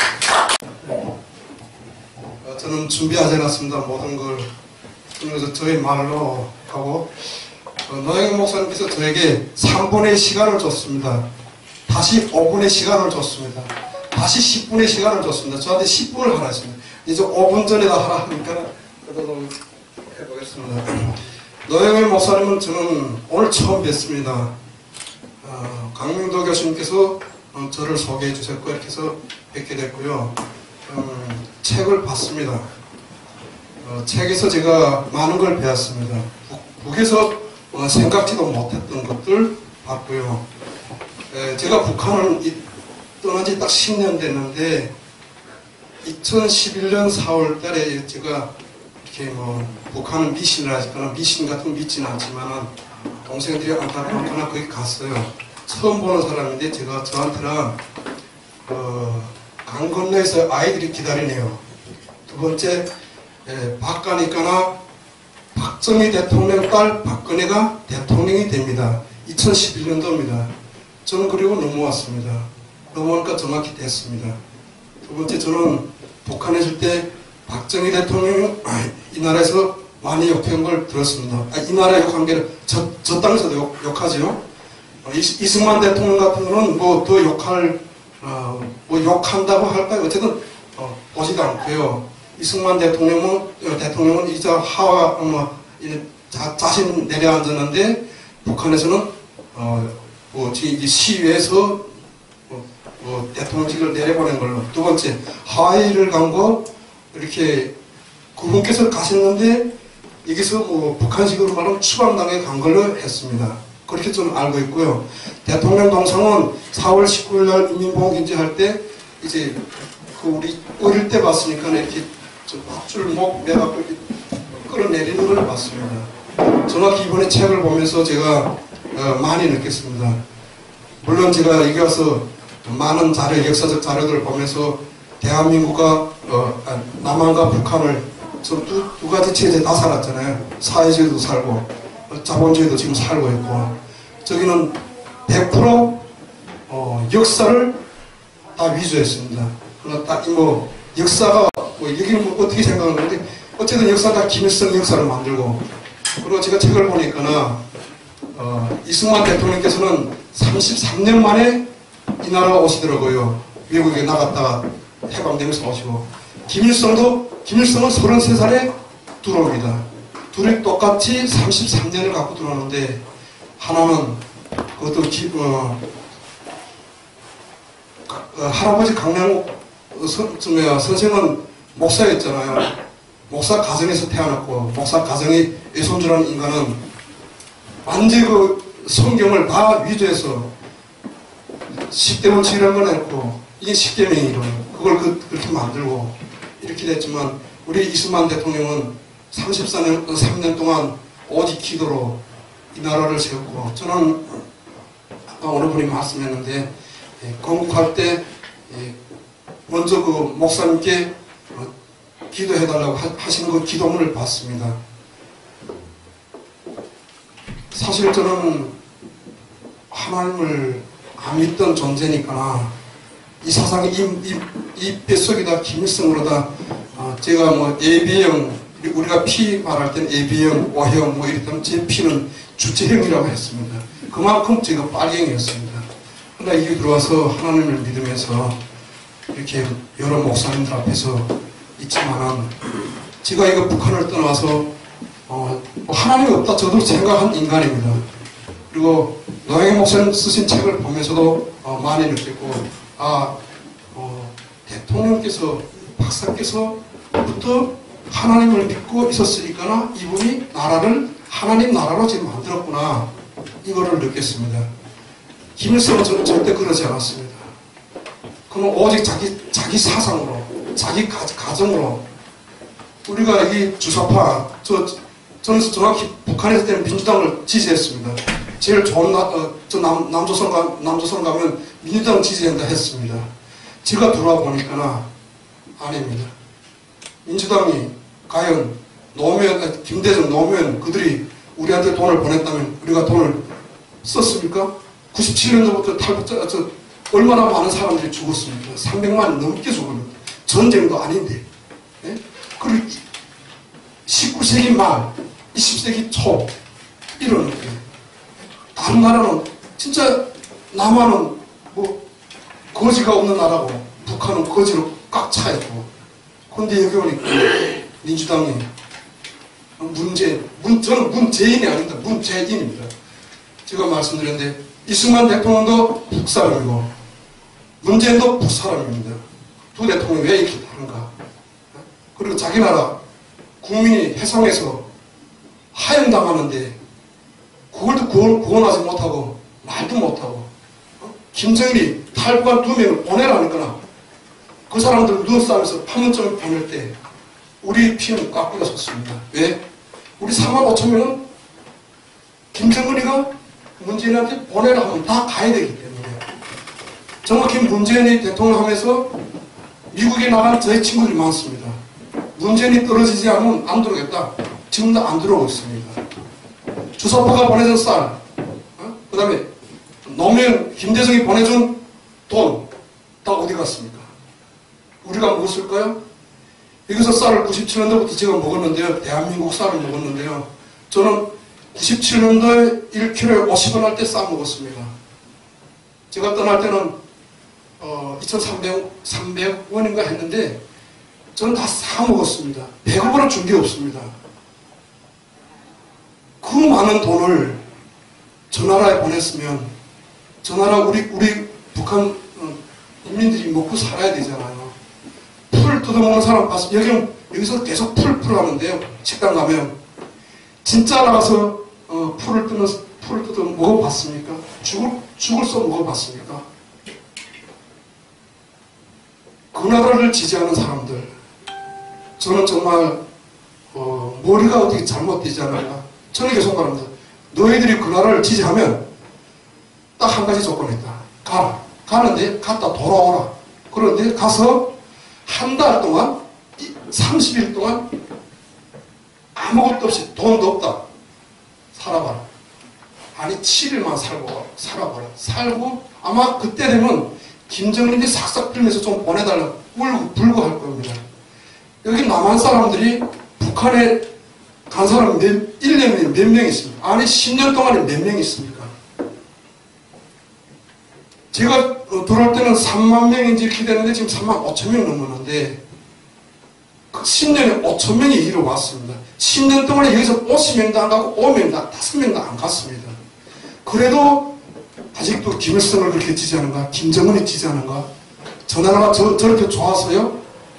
저는 준비하지 않았습니다. 모든 걸. 그래서 저희 말로 하고 노영희 목사님께서 저에게 3분의 시간을 줬습니다. 다시 5분의 시간을 줬습니다. 다시 10분의 시간을 줬습니다. 저한테 10분을 하라 했습니다. 이제 5분 전에다 하라 하니까 그래도 좀 해보겠습니다. 노영희 목사님은 저는 오늘 처음 뵀습니다. 강명도 교수님께서 저를 소개해 주셨고 이렇게 해서 뵙게 됐고요. 책을 봤습니다. 책에서 제가 많은 걸 배웠습니다. 북에서 생각지도 못했던 것들 봤고요. 제가 북한을 떠난 지 딱 10년 됐는데 2011년 4월 달에 제가 이렇게 북한은 미신을 하지만 미신 같은 거 믿지는 않지만 동생들이 안타깝거나 거기 갔어요. 처음 보는 사람인데 제가 저한테는 강 건너에서 아이들이 기다리네요. 두 번째 박 가니까나 박정희 대통령 딸 박근혜가 대통령이 됩니다. 2011년도입니다. 저는 그리고 넘어왔습니다. 넘어오니까 정확히 됐습니다. 두 번째 저는 북한에 있을 때 박정희 대통령이 이 나라에서 많이 욕한 걸 들었습니다. 이 나라 욕한 게 저 땅에서도 욕하죠. 이승만 대통령 같은 거는 뭐 더 욕할 뭐 욕한다고 할까요? 어쨌든 보지도 않고요. 이승만 대통령은 이제 하와 자신 내려앉았는데 북한에서는 이제 시위에서 대통령직을 내려보낸 걸로. 두 번째 하와이를 간 거 이렇게 그분께서 가셨는데 여기서 북한식으로 말하면 추방당에 간 걸로 했습니다. 그렇게 저는 알고 있고요. 대통령 동상은 4월 19일 날 인민보험인지 할 때 이제 우리 어릴 때 봤으니까 이렇게 밧줄 목 매갖고 이렇게 끌어내리는 걸 봤습니다. 정확히 이번에 책을 보면서 제가 많이 느꼈습니다. 물론 제가 여기 와서 많은 역사적 자료들을 보면서 대한민국과 남한과 북한을 두 가지 체제 다 살았잖아요. 사회주의도 살고 자본주의도 지금 살고 있고 저기는 100% 역사를 다 위조했습니다. 그러나 딱 역사가 여기는 어떻게 생각하는데 어쨌든 역사가 다 김일성 역사를 만들고 그리고 제가 책을 보니까 이승만 대통령께서는 33년 만에 이 나라 오시더라고요. 외국에 나갔다가 해방되면서 오시고 김일성은 33살에 들어옵니다. 둘이 똑같이 33년을 갖고 들어오는데 하나는 그것도 할아버지 강량욱 선생은 목사였잖아요. 목사 가정에서 태어났고 목사 가정의 외손주라는 인간은 완전히 성경을 다 위조해서 10대 원칙이라는 걸 했고 이게 10계명이로 그걸 그렇게 만들고 이렇게 됐지만 우리 이승만 대통령은 3년 동안 오직 기도로 이 나라를 세웠고 저는 아까 어느 분이 말씀했는데 건국할 때 먼저 그 목사님께 기도해달라고 하시는 그 기도문을 봤습니다. 사실 저는 하나님을 안 믿던 존재니까 이 사상이 이 뱃속에다 김일성으로다 제가 뭐 예비형 우리가 피 말할 때는 예비형, O형 뭐 이랬다면 제 피는 주체형이라고 했습니다. 그만큼 제가 빨갱이였습니다. 그러나 이게 들어와서 하나님을 믿으면서 이렇게 여러 목사님들 앞에서 있지만은 제가 이거 북한을 떠나서 하나님이 없다 저도 생각한 인간입니다. 그리고 노영희 목사님 쓰신 책을 보면서도 많이 느꼈고 대통령께서 박사께서부터 하나님을 믿고 있었으니까 이분이 나라를 하나님 나라로 지금 만들었구나 이거를 느꼈습니다. 김일성은 절대 그러지 않았습니다. 그는 오직 자기 사상으로 자기 가정으로 우리가 이 주사파 저는 정확히 북한에 있을 때는 민주당을 지지했습니다. 제일 좋은 남조선 가면 민주당 지지한다 했습니다. 제가 들어와 보니까 아닙니다. 민주당이 과연 김대중 노무현 그들이 우리한테 돈을 보냈다면 우리가 돈을 썼습니까? 97년도부터 탈북자 얼마나 많은 사람들이 죽었습니까? 300만 넘게 죽었습니다. 전쟁도 아닌데. 네? 그리고 19세기 말 20세기 초 이런 다른 나라는 진짜 남한은 뭐 거지가 없는 나라고 북한은 거지로 꽉 차 있고 그런데 여기 오니까 민주당이 저는 문재인이 아닙니다. 문재인입니다. 제가 말씀드렸는데 이승만 대통령도 북사람이고 문재인도 북사람입니다. 두 대통령이 왜 이렇게 다른가? 그리고 자기 나라 국민이 해상에서 하연당하는데 그걸도 구원하지 못하고 말도 못하고 김정일이 탈북한 2명을 보내라니까 그 사람들 눈싸움에서 판문점을 보낼 때 우리 피는 깎고 섰습니다. 왜? 우리 4만 5천 명은 김정은이가 문재인한테 보내라 하면 다 가야 되기 때문에 정확히 문재인이 대통령 하면서 미국에 나간 저희 친구들이 많습니다. 문재인이 떨어지지 않으면 안 들어오겠다. 지금도 안 들어오고 있습니다. 주사파가 보내준 쌀, 그 다음에 노무현, 김대중이 보내준 돈 다 어디 갔습니까? 우리가 먹었을까요? 여기서 쌀을 97년도부터 제가 먹었는데요. 대한민국 쌀을 먹었는데요. 저는 97년도에 1kg에 50원 할 때 쌀 먹었습니다. 제가 떠날 때는 2,300원인가 했는데 저는 다 사 먹었습니다. 100원을 준 게 없습니다. 그 많은 돈을 저 나라에 보냈으면 저 나라 우리 북한 국민들이 먹고 살아야 되잖아요. 풀 뜯어먹는 사람 봤으면 여기서 계속 풀 하는데요. 식당 가면 진짜 나가서 풀을 뜯어 먹어봤습니까? 죽을 써 먹어봤습니까? 그 나라를 지지하는 사람들 저는 정말 머리가 어떻게 잘못되지 않았나 저는 계속 말합니다. 너희들이 그 나라를 지지하면 딱 한 가지 조건이 있다. 가라. 가는데 갔다 돌아오라. 그런데 가서 한 달 동안 30일 동안 아무것도 없이 돈도 없다. 살아봐라. 아니 7일만 살아봐라. 살고 아마 그때 되면 김정일이 싹싹 빌면서 좀 보내달라고 울고 불고 할 겁니다. 여기 남한 사람들이 북한에 간 사람이 1년에 몇 명 있습니까? 아니 10년 동안에 몇 명 있습니까? 제가 들어올 때는 3만 명인지 이렇게 되는데 지금 3만 5천 명 넘었는데 그 10년에 5천 명이 이로 왔습니다. 10년 동안에 여기서 50명도 안 가고 5명도 5명도 안 갔습니다. 그래도 아직도 김일성을 그렇게 지지하는가? 김정은이 지지하는가? 저 나라가 저렇게 좋아서요?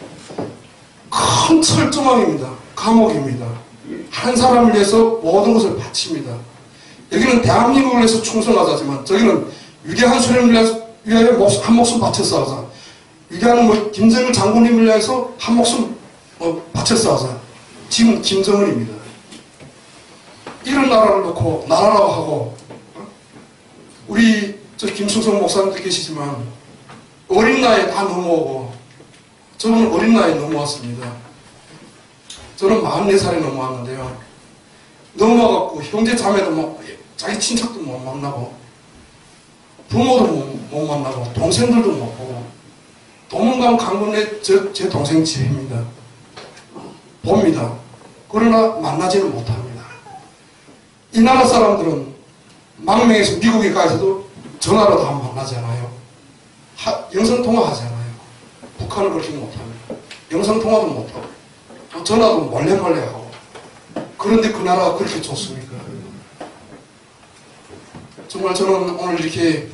큰 철조망입니다. 감옥입니다. 한 사람을 위해서 모든 것을 바칩니다. 여기는 대한민국을 위해서 충성하자지만 저기는 위대한 수령을 위하여 한 목숨 바쳐 싸우자. 위대한 김정일 장군님을 위해서 한 목숨 바쳐 싸우자. 지금 김정은입니다. 이런 나라를 놓고 나라라고 하고 우리 저 김충성 목사님도 계시지만 어린 나이에 다 넘어오고 저는 어린 나이에 넘어왔습니다. 저는 44살에 넘어왔는데요. 넘어와갖고 형제 자매도 뭐 자기 친척도 못 만나고 부모도 못 만나고 동생들도 못 보고 도문강 강군에 제 동생 집입니다. 봅니다. 그러나 만나지는 못합니다. 이 나라 사람들은 망명에서 미국에 가서도 전화로 다 만나잖아요. 영상통화 하잖아요. 북한은 그렇게 못합니다. 영상통화도 못하고 전화도 몰래 하고. 그런데 그 나라가 그렇게 좋습니까? 정말 저는 오늘 이렇게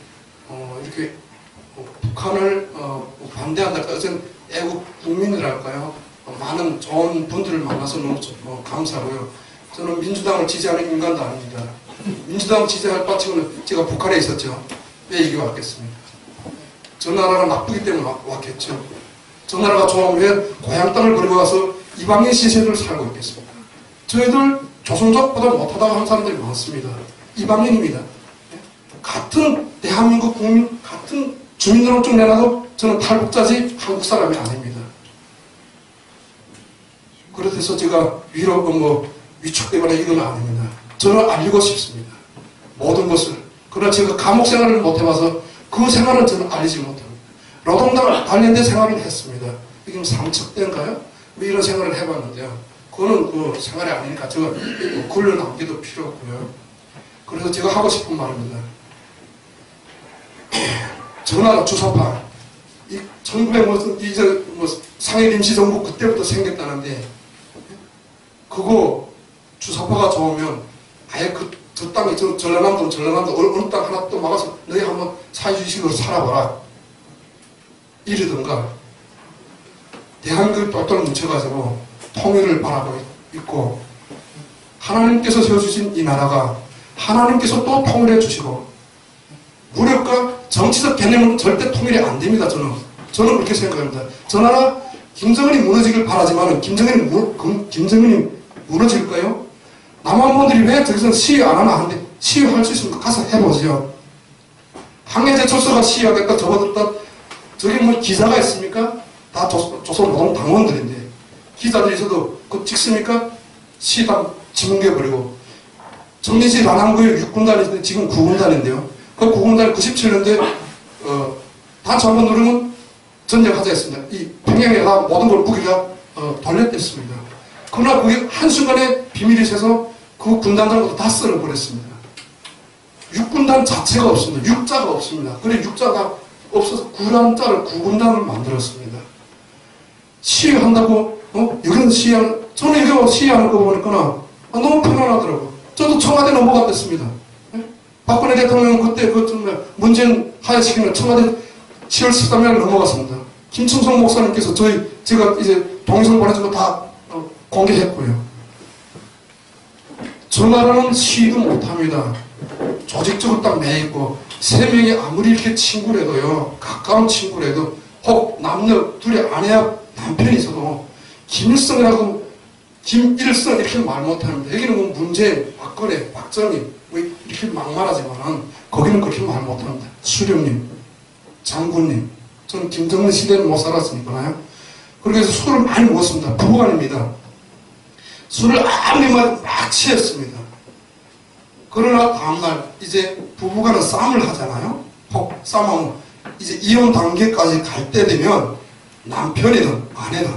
북한을 반대한다. 어떤 애국 국민이랄까요? 많은 좋은 분들을 만나서 너무 감사하고요. 저는 민주당을 지지하는 인간도 아닙니다. 민주당 지지할 바치고는 제가 북한에 있었죠. 왜 여기 왔겠습니까? 저 나라가 나쁘기 때문에 왔겠죠. 저 나라가 좋으면 왜 고향 땅을 버리고 와서 이방인 시세를 살고 있겠습니까? 저희들 조선족보다 못하다고 하는 사람들이 많습니다. 이방인입니다. 같은 대한민국 국민, 같은 주민등록증 내놔도 저는 탈북자지 한국 사람이 아닙니다. 그래서 제가 위축되거나 이건 아닙니다. 저는 알리고 싶습니다. 모든 것을. 그러나 제가 감옥 생활을 못 해봐서 그 생활은 저는 알리지 못합니다. 노동당 관련된 생활을 했습니다. 이게 삼척대인가요? 뭐 이런 생활을 해봤는데요. 그거는 그 생활이 아니니까 제가 글로 남기도 필요 없고요. 그래서 제가 하고 싶은 말입니다. 전화로 주사파. 1900 상해 임시정부 그때부터 생겼다는데 그거 주사파가 좋으면 아예 저 땅이 전라남도 어느 땅 하나 또 막아서 너희 한번 사회주의식으로 살아봐라. 이러든가 대한민국을 똘똘 뭉쳐가지고 통일을 바라고 있고 하나님께서 세워주신 이 나라가 하나님께서 또 통일해 주시고 무력과 정치적 개념은 절대 통일이 안 됩니다. 저는 그렇게 생각합니다. 저 나라 김정은이 무너지길 바라지만 김정은이 무너질까요? 남한 분들이 왜 저기서 시위 안 하나 하는데 시위할 수 있으면 가서 해보죠. 항해제철소가 시위하겠다 접어들었다. 저게 뭐 기자가 있습니까? 다 조선노동 당원들인데 기자들이 있어도 그거 찍습니까? 시위당 지문개버리고 정리시 라남구에 6군단이 있는데 지금 9군단인데요. 그 9군단이 97년도에 단추 한번 누르면 전쟁하자 했습니다. 이 평양에 다 모든 걸 무기가 돌려댔습니다. 그러나 그게 한순간에 비밀이 새서 그 군단장부터 다 썰어버렸습니다. 육군단 자체가 없습니다. 육자가 없습니다. 그래 육자가 없어서 구란자를 구군단을 만들었습니다. 시위한다고 여기는 시위하는 저는 이거 시위하는 거 보니까 너무 편안하더라고요. 저도 청와대 넘어갔댔습니다. 박근혜 대통령은 그때 문재인 하야시키는 청와대 10월 13일 넘어갔습니다. 김충성 목사님께서 제가 이제 동의서 보내준 거 다 공개했고요. 저 나라는 시위도 못합니다. 조직적으로 딱 매있고 세 명이 아무리 이렇게 친구래도요. 가까운 친구래도 혹 남녀 둘이 아내와 남편이 있어도 김일성이라고 김일성 이렇게 말 못합니다. 여기는 뭐 문재인, 박근혜, 박정희 뭐 이렇게 막말하지만 거기는 그렇게 말 못합니다. 수령님, 장군님. 저는 김정은 시대는 못 살았으니까요. 그래서 술을 많이 먹었습니다. 부부간입니다. 술을 아무리 막 취했습니다. 그러나 다음날 이제 부부간은 싸움을 하잖아요. 혹 싸움하면 이제 이혼 단계까지 갈 때 되면 남편이든 아내든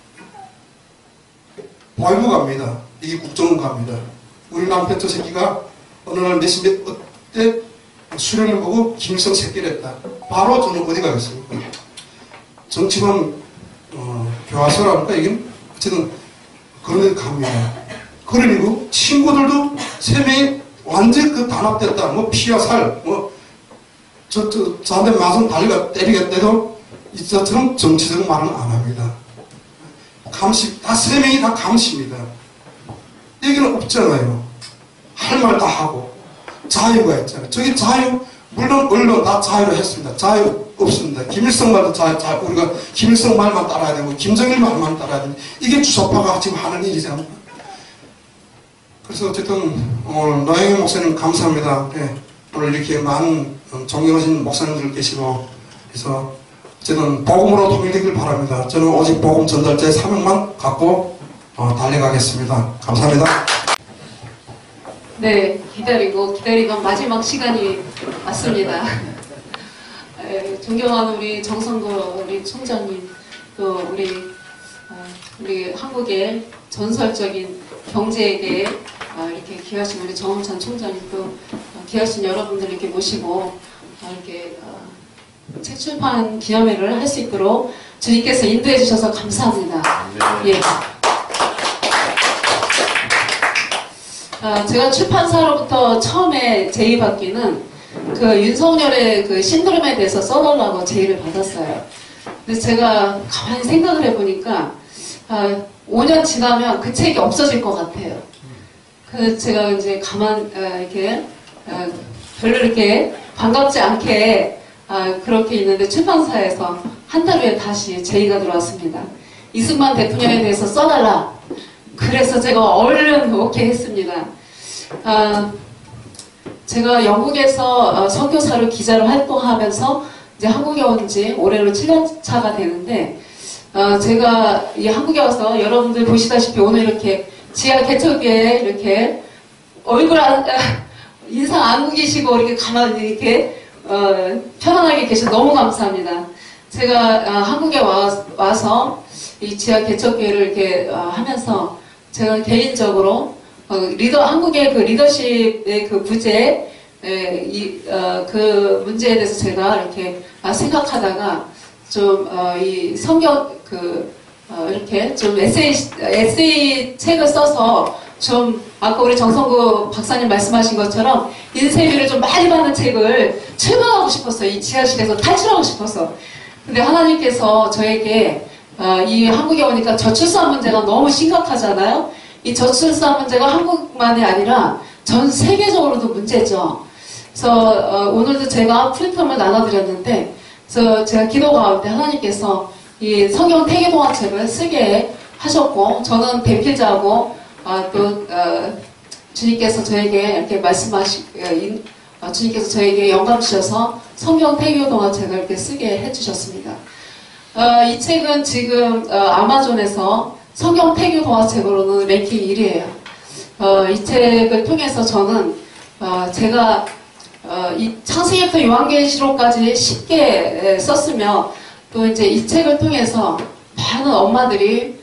보이부 갑니다. 이게 국정원 갑니다. 우리 남편 저 새끼가 어느 날 몇십 때 수련을 보고 김일성 새끼를 했다. 바로 저는 어디 가겠습니까? 정치범 교화소라니까 이게 어쨌든 그런 데 갑니다. 그러고 친구들도 세 명이 완전 그 단합됐다. 뭐 피와 살, 저한테 마성 달리가 때리겠대도 이처럼 정치적 말은 안 합니다. 감시, 다 세 명이 다 감시입니다. 얘기는 없잖아요. 할 말 다 하고. 자유가 있잖아요. 저기 자유, 물론 언론 다 자유로 했습니다. 자유 없습니다. 김일성 말도 우리가 김일성 말만 따라야 되고, 김정일 말만 따라야 되고, 이게 주사파가 지금 하는 일이잖아요. 그래서 어쨌든, 오늘 노영희 목사님 감사합니다. 네, 오늘 이렇게 많은 존경하신 목사님들 계시고 그래서 어쨌든 복음으로 통일되길 바랍니다. 저는 오직 복음 전달자의 사명만 갖고 달려가겠습니다. 감사합니다. 네, 기다리던 마지막 시간이 왔습니다. 존경하는 우리 정성도 우리 총장님, 또 우리 한국의 전설적인 경제계에 이렇게 귀하신 우리 정홍찬 총장님, 또 귀하신 여러분들 이렇게 모시고 이렇게 책 출판 기념회를 할 수 있도록 주님께서 인도해 주셔서 감사합니다. 예. 제가 출판사로부터 처음에 제의받기는 그 윤석열의 그 신드롬에 대해서 써달라고 제의를 받았어요. 근데 제가 가만히 생각을 해보니까 5년 지나면 그 책이 없어질 것 같아요. 그래서 제가 이제 이렇게 별로 이렇게 반갑지 않게 그렇게 있는데 출판사에서 한 달 후에 다시 제의가 들어왔습니다. 이승만 대통령에 대해서 써달라. 그래서 제가 얼른 오케이 했습니다. 제가 영국에서 선교사로 기자로 활동하면서 이제 한국에 온 지 올해로 7년 차가 되는데, 제가 이 한국에 와서 여러분들 보시다시피 오늘 이렇게 지하 개척에 이렇게 얼굴 인상 안 구기시고 이렇게 가만히 이렇게 편안하게 계셔서 너무 감사합니다. 제가 한국에 와서 이 지하 개척교회를 이렇게 하면서 제가 개인적으로 한국의 그 리더십의 그 부재, 그 문제에 대해서 제가 이렇게 생각하다가 좀 이 성경 이렇게 좀 에세이 책을 써서 좀 아까 우리 정성구 박사님 말씀하신 것처럼 인쇄비를 좀 많이 받는 책을 출간하고 싶었어요. 이 지하실에서 탈출하고 싶었어. 근데 하나님께서 저에게 이 한국에 오니까 저출산 문제가 너무 심각하잖아요. 이 저출산 문제가 한국만이 아니라 전 세계적으로도 문제죠. 그래서 오늘도 제가 프리폼을 나눠드렸는데, 그래서 제가 기도 가운데 하나님께서 이 성경 태계동화책을 쓰게 하셨고, 저는 대필자고 또 주님께서 저에게 이렇게 주님께서 저에게 영감 주셔서 성경 태계동화책을 이렇게 쓰게 해주셨습니다. 이 책은 지금 아마존에서 성경 태교 동화책으로는 랭킹 1위예요. 이 책을 통해서 저는 제가 이 창세기부터 요한계시록까지 쉽게 썼으며, 또 이제 이 책을 통해서 많은 엄마들이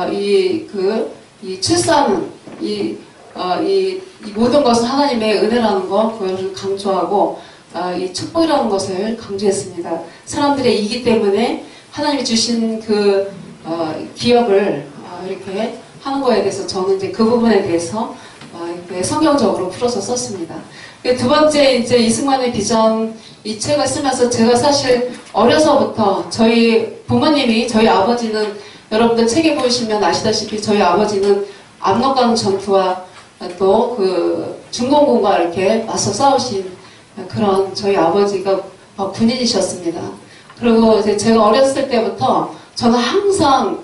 이 출산은 이 모든 것은 하나님의 은혜라는 것, 그것을 강조하고 이 축복이라는 것을 강조했습니다. 사람들의 이기 때문에 하나님이 주신 그 기업을 이렇게 하는 거에 대해서 저는 이제 그 부분에 대해서 이렇게 성경적으로 풀어서 썼습니다. 두 번째, 이제 이승만의 비전 이 책을 쓰면서 제가 사실 어려서부터 저희 부모님이, 저희 아버지는 여러분들 책에 보시면 아시다시피 저희 아버지는 압록강 전투와 또 그 중공군과 이렇게 맞서 싸우신 그런 저희 아버지가 군인이셨습니다. 그리고 이제 제가 어렸을 때부터 저는 항상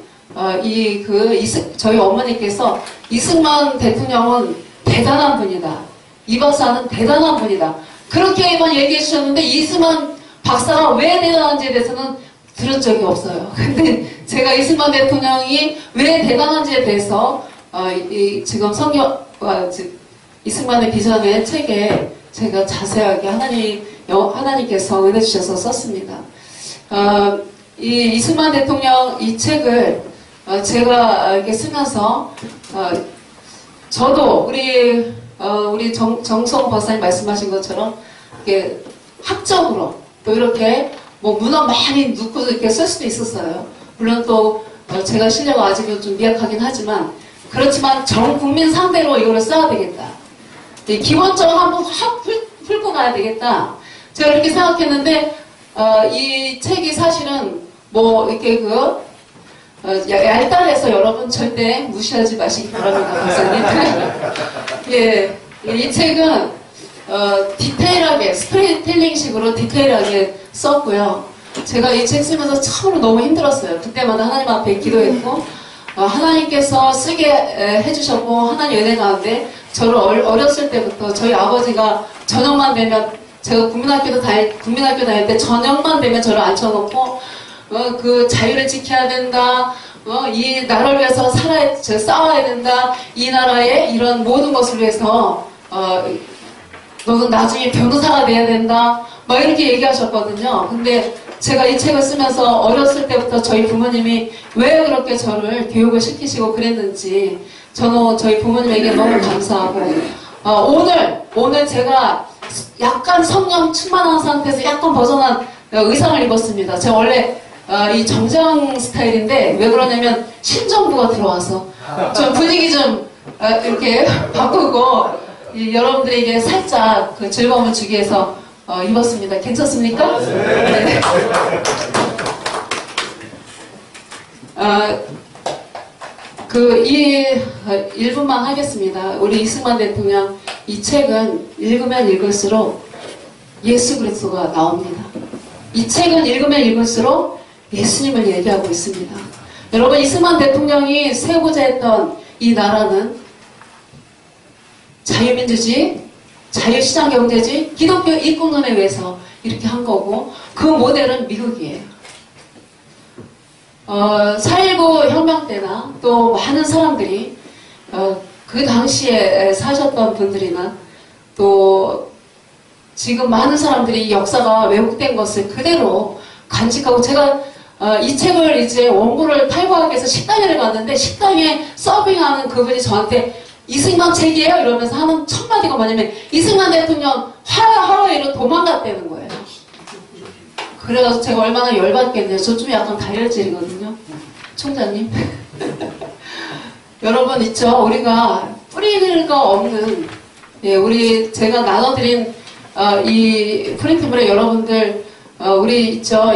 저희 어머니께서 이승만 대통령은 대단한 분이다. 이 박사는 대단한 분이다. 그렇게만 얘기해 주셨는데 이승만 박사가 왜 대단한지에 대해서는 들은 적이 없어요. 근데 제가 이승만 대통령이 왜 대단한지에 대해서 지금 이승만의 비전의 책에 제가 자세하게 하나님께서 은혜 주셔서 썼습니다. 이 이승만 대통령 이 책을 제가 이렇게 쓰면서 저도 우리 정성 박사님 말씀하신 것처럼 이렇게 학적으로 또 이렇게 뭐 문헌 많이 넣고 이렇게 쓸 수도 있었어요. 물론 또 제가 실력은 아직은 좀 미약하긴 하지만, 그렇지만 전 국민 상대로 이거를 써야 되겠다. 기본적으로 한번 확 풀고 가야 되겠다. 제가 이렇게 생각했는데 이 책이 사실은 뭐 이렇게 얄짤해서 여러분 절대 무시하지 마시기 바랍니다, 박사님. 예, 이 책은 디테일하게 스토리텔링식으로 디테일하게 썼고요. 제가 이 책 쓰면서 참으로 너무 힘들었어요. 그때마다 하나님 앞에 기도했고 하나님께서 쓰게 해주셨고, 하나님 은혜 가운데 저를 어렸을 때부터 저희 아버지가 저녁만 되면 제가 국민학교 다닐 때 저녁만 되면 저를 앉혀놓고 그 자유를 지켜야 된다. 이 나라를 위해서 싸워야 된다. 이 나라의 이런 모든 것을 위해서 너는 나중에 변호사가 돼야 된다. 막 이렇게 얘기하셨거든요. 근데 제가 이 책을 쓰면서 어렸을 때부터 저희 부모님이 왜 그렇게 저를 교육을 시키시고 그랬는지 저는 저희 부모님에게 너무 감사하고 오늘 제가 약간 성령 충만한 상태에서 약간 벗어난 의상을 입었습니다. 제가 원래 이 정장 스타일인데 왜 그러냐면 신정부가 들어와서 좀 분위기 좀 이렇게 바꾸고 여러분들에게 살짝 그 즐거움을 주기 위해서 입었습니다. 괜찮습니까? 네. 이 1분만 하겠습니다. 우리 이승만 대통령 이 책은 읽으면 읽을수록 예수 그리스도가 나옵니다. 이 책은 읽으면 읽을수록 예수님을 얘기하고 있습니다. 여러분 이승만 대통령이 세우고자 했던 이 나라는 자유민주주의, 자유시장경제주의, 기독교 입국론에 의해서 이렇게 한 거고 그 모델은 미국이에요. 4.19 혁명 때나 또 많은 사람들이 그 당시에 사셨던 분들이나 또 지금 많은 사람들이 역사가 왜곡된 것을 그대로 간직하고 제가 이 책을 이제 원고를 탈고하기 위해서 식당에 갔는데 식당에 서빙하는 그분이 저한테 이승만 책이에요? 이러면서 하는 첫 마디가 뭐냐면 이승만 대통령 하와이로 도망갔다는 거예요. 그래서 제가 얼마나 열받겠네요. 저 좀 약간 다혈질이거든요. 총장님. 여러분 있죠? 우리가 뿌리가 없는 제가 나눠드린 이 프린트물에 여러분들 우리 있죠?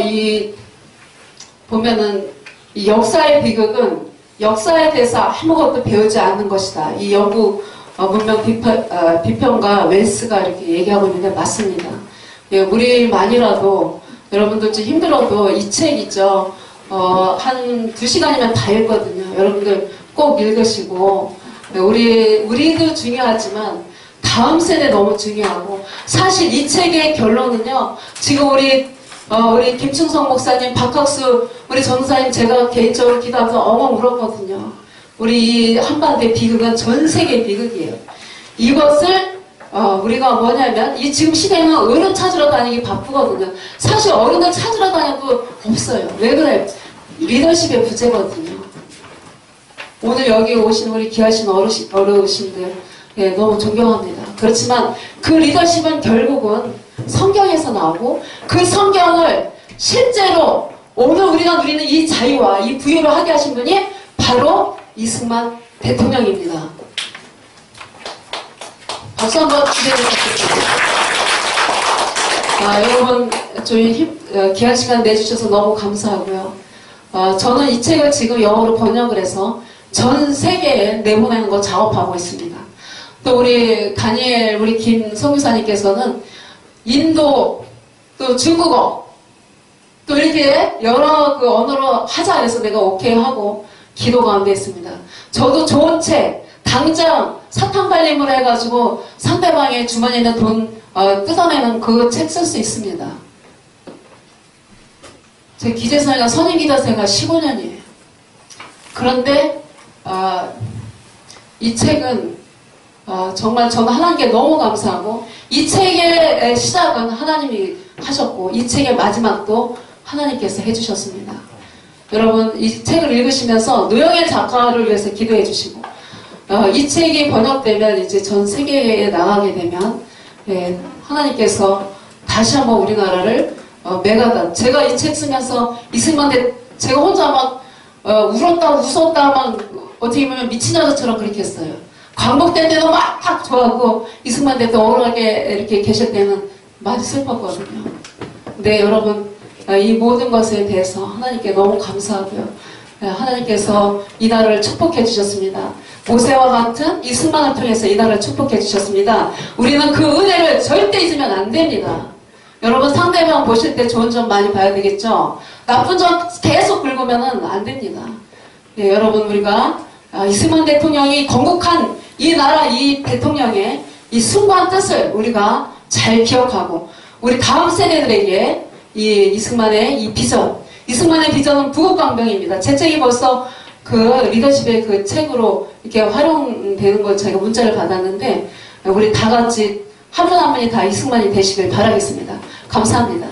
보면은 이 역사의 비극은 역사에 대해서 아무것도 배우지 않는 것이다. 이 영국 문명 비평가 웰스가 이렇게 얘기하고 있는데 맞습니다. 우리만이라도 여러분들 좀 힘들어도 이 책 있죠. 한 2시간이면 다 읽거든요. 여러분들 꼭 읽으시고 우리도 중요하지만 다음 세대 너무 중요하고 사실 이 책의 결론은요. 지금 우리 김충성 목사님, 박학수 우리 전사님 제가 개인적으로 기도하면서 엉엉 울었거든요. 우리 이 한반도의 비극은 전 세계의 비극이에요. 이것을 우리가 뭐냐면 이 지금 시대는 어른 찾으러 다니기 바쁘거든요. 사실 어른들 찾으러 다녀도 없어요. 왜 그래요? 리더십의 부재거든요. 오늘 여기 오신 우리 귀하신 어르신들 너무 존경합니다. 그렇지만 그 리더십은 결국은 성경에서 나오고 그 성경을 실제로 오늘 우리가 누리는 이 자유와 이 부유를 하게 하신 분이 바로 이승만 대통령입니다. 박수 한번 기대해주셨습니다. 여러분 좀 귀한 시간 내주셔서 너무 감사하고요. 저는 이 책을 지금 영어로 번역을 해서 전 세계에 내보내는 거 작업하고 있습니다. 또 우리 다니엘 우리 김 선교사님께서는 인도 또 중국어 또 이렇게 여러 그 언어로 하자 해서 내가 오케이 하고 기도 가운데 있습니다. 저도 좋은 책 당장 사탕 발림을 해가지고 상대방의 주머니에 있는 돈 뜯어내는 그 책 쓸 수 있습니다. 제 기재생활 선임기자생활 15년이에요. 그런데 이 책은 정말 저는 하나님께 너무 감사하고 이 책의 시작은 하나님이 하셨고 이 책의 마지막도 하나님께서 해주셨습니다. 여러분 이 책을 읽으시면서 노영애 작가를 위해서 기도해 주시고 이 책이 번역되면 이제 전 세계에 나가게 되면 하나님께서 다시 한번 우리나라를 메가다 제가 이 책 쓰면서 이승만 제가 혼자 막 울었다 웃었다 막 어떻게 보면 미친 여자처럼 그렇게 했어요. 광복될 때도 막 좋아하고 이승만 대통령 억울하게 이렇게 계실 때는 많이 슬펐거든요. 근데 여러분 이 모든 것에 대해서 하나님께 너무 감사하고요. 하나님께서 이 나라를 축복해 주셨습니다. 모세와 같은 이승만을 통해서 이 나라를 축복해 주셨습니다. 우리는 그 은혜를 절대 잊으면 안 됩니다. 여러분 상대방 보실 때 좋은 점 많이 봐야 되겠죠? 나쁜 점 계속 긁으면 안 됩니다. 여러분 우리가 이승만 대통령이 건국한 이 나라 이 대통령의 이 숭고한 뜻을 우리가 잘 기억하고 우리 다음 세대들에게 이승만의 이 비전, 이승만의 비전은 부국강병입니다. 제 책이 벌써 그 리더십의 그 책으로 이렇게 활용되는 걸 저희가 문자를 받았는데, 우리 다 같이 한 분 한 분이 다 이승만이 되시길 바라겠습니다. 감사합니다.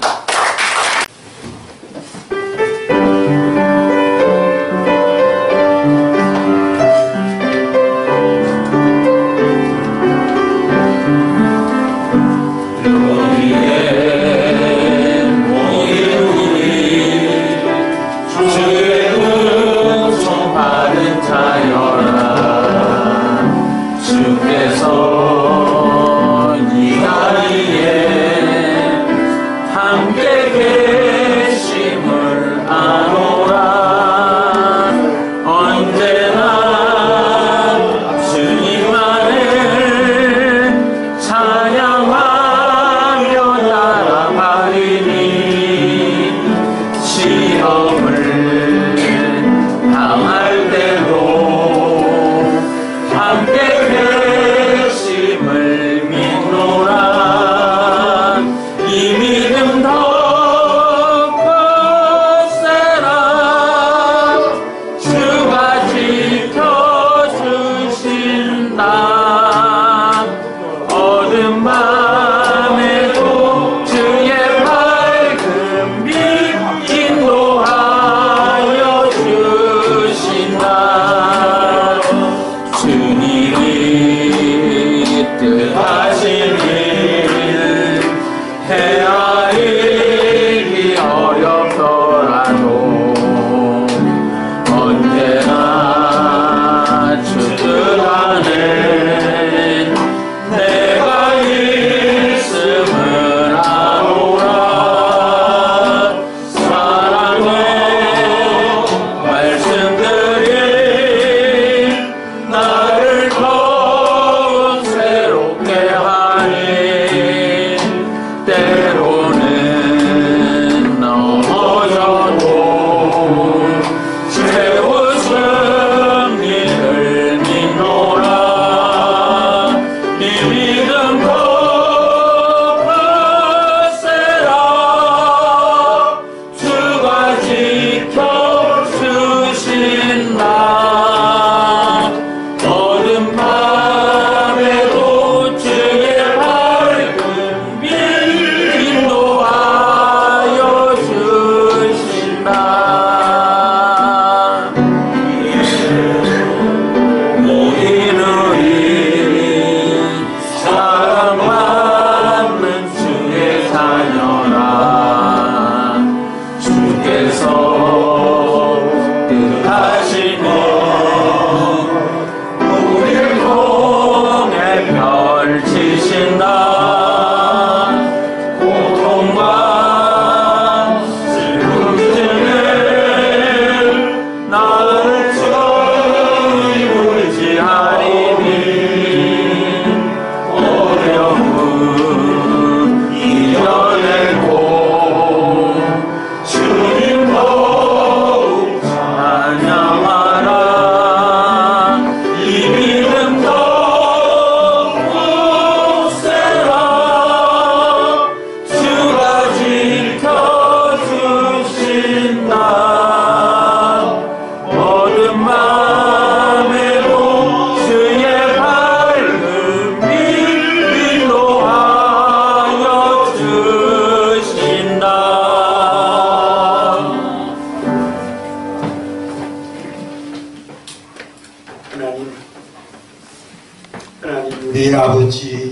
우리 아버지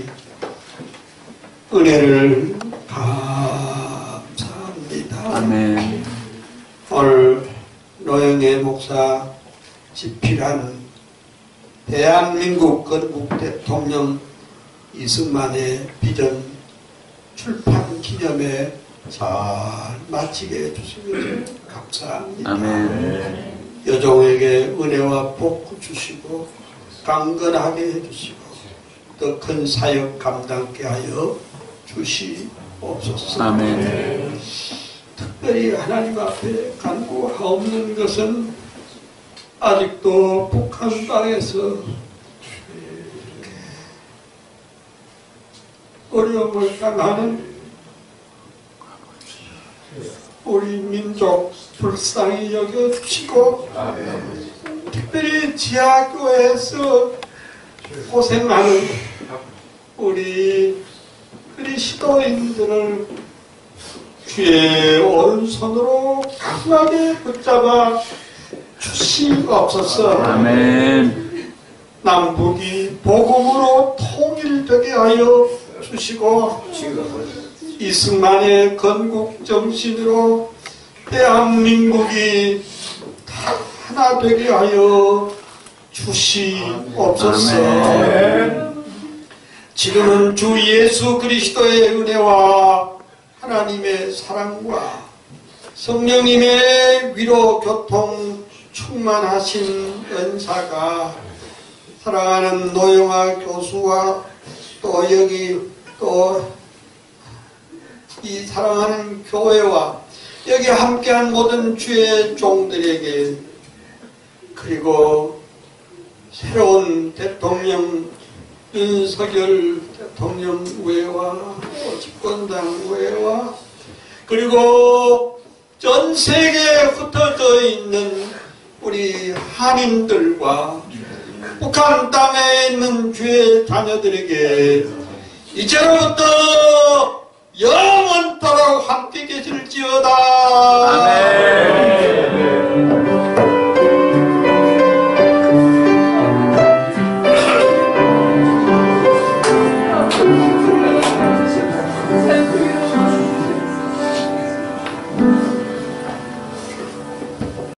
은혜를 감사합니다. 아멘. 오늘 노영애 목사 집필하는 대한민국 건국 대통령 이승만의 비전 출판 기념회 잘 마치게 해주시면 감사합니다. 아멘. 여종에게 은혜와 복 주시고 강건하게 해주시고 더 큰 사역 감당케 하여 주시옵소서. 아멘. 특별히 하나님 앞에 간구하옵는 것은 아직도 북한 땅에서 어려움을 당하는 우리 민족 불쌍히 여겨주시고 특별히 지하교회에서 고생하는 우리 그리스도인들을 주의 오른손으로 강하게 붙잡아 주시옵소서. 아멘. 남북이 복음으로 통일되게 하여 주시고 이승만의 건국 정신으로 대한민국이 다 하나 되게 하여 주시옵소서. 지금은 주 예수 그리스도의 은혜와 하나님의 사랑과 성령님의 위로 교통 충만하신 은사가 사랑하는 노영아 교수와 또 여기 또 이 사랑하는 교회와 여기 함께한 모든 주의 종들에게 그리고 새로운 대통령 윤석열 대통령 외와 집권당 외와 그리고 전 세계에 흩어져 있는 우리 한인들과 북한 땅에 있는 주의 자녀들에게 이제로부터 영원토록 함께 계실지어다. 아멘.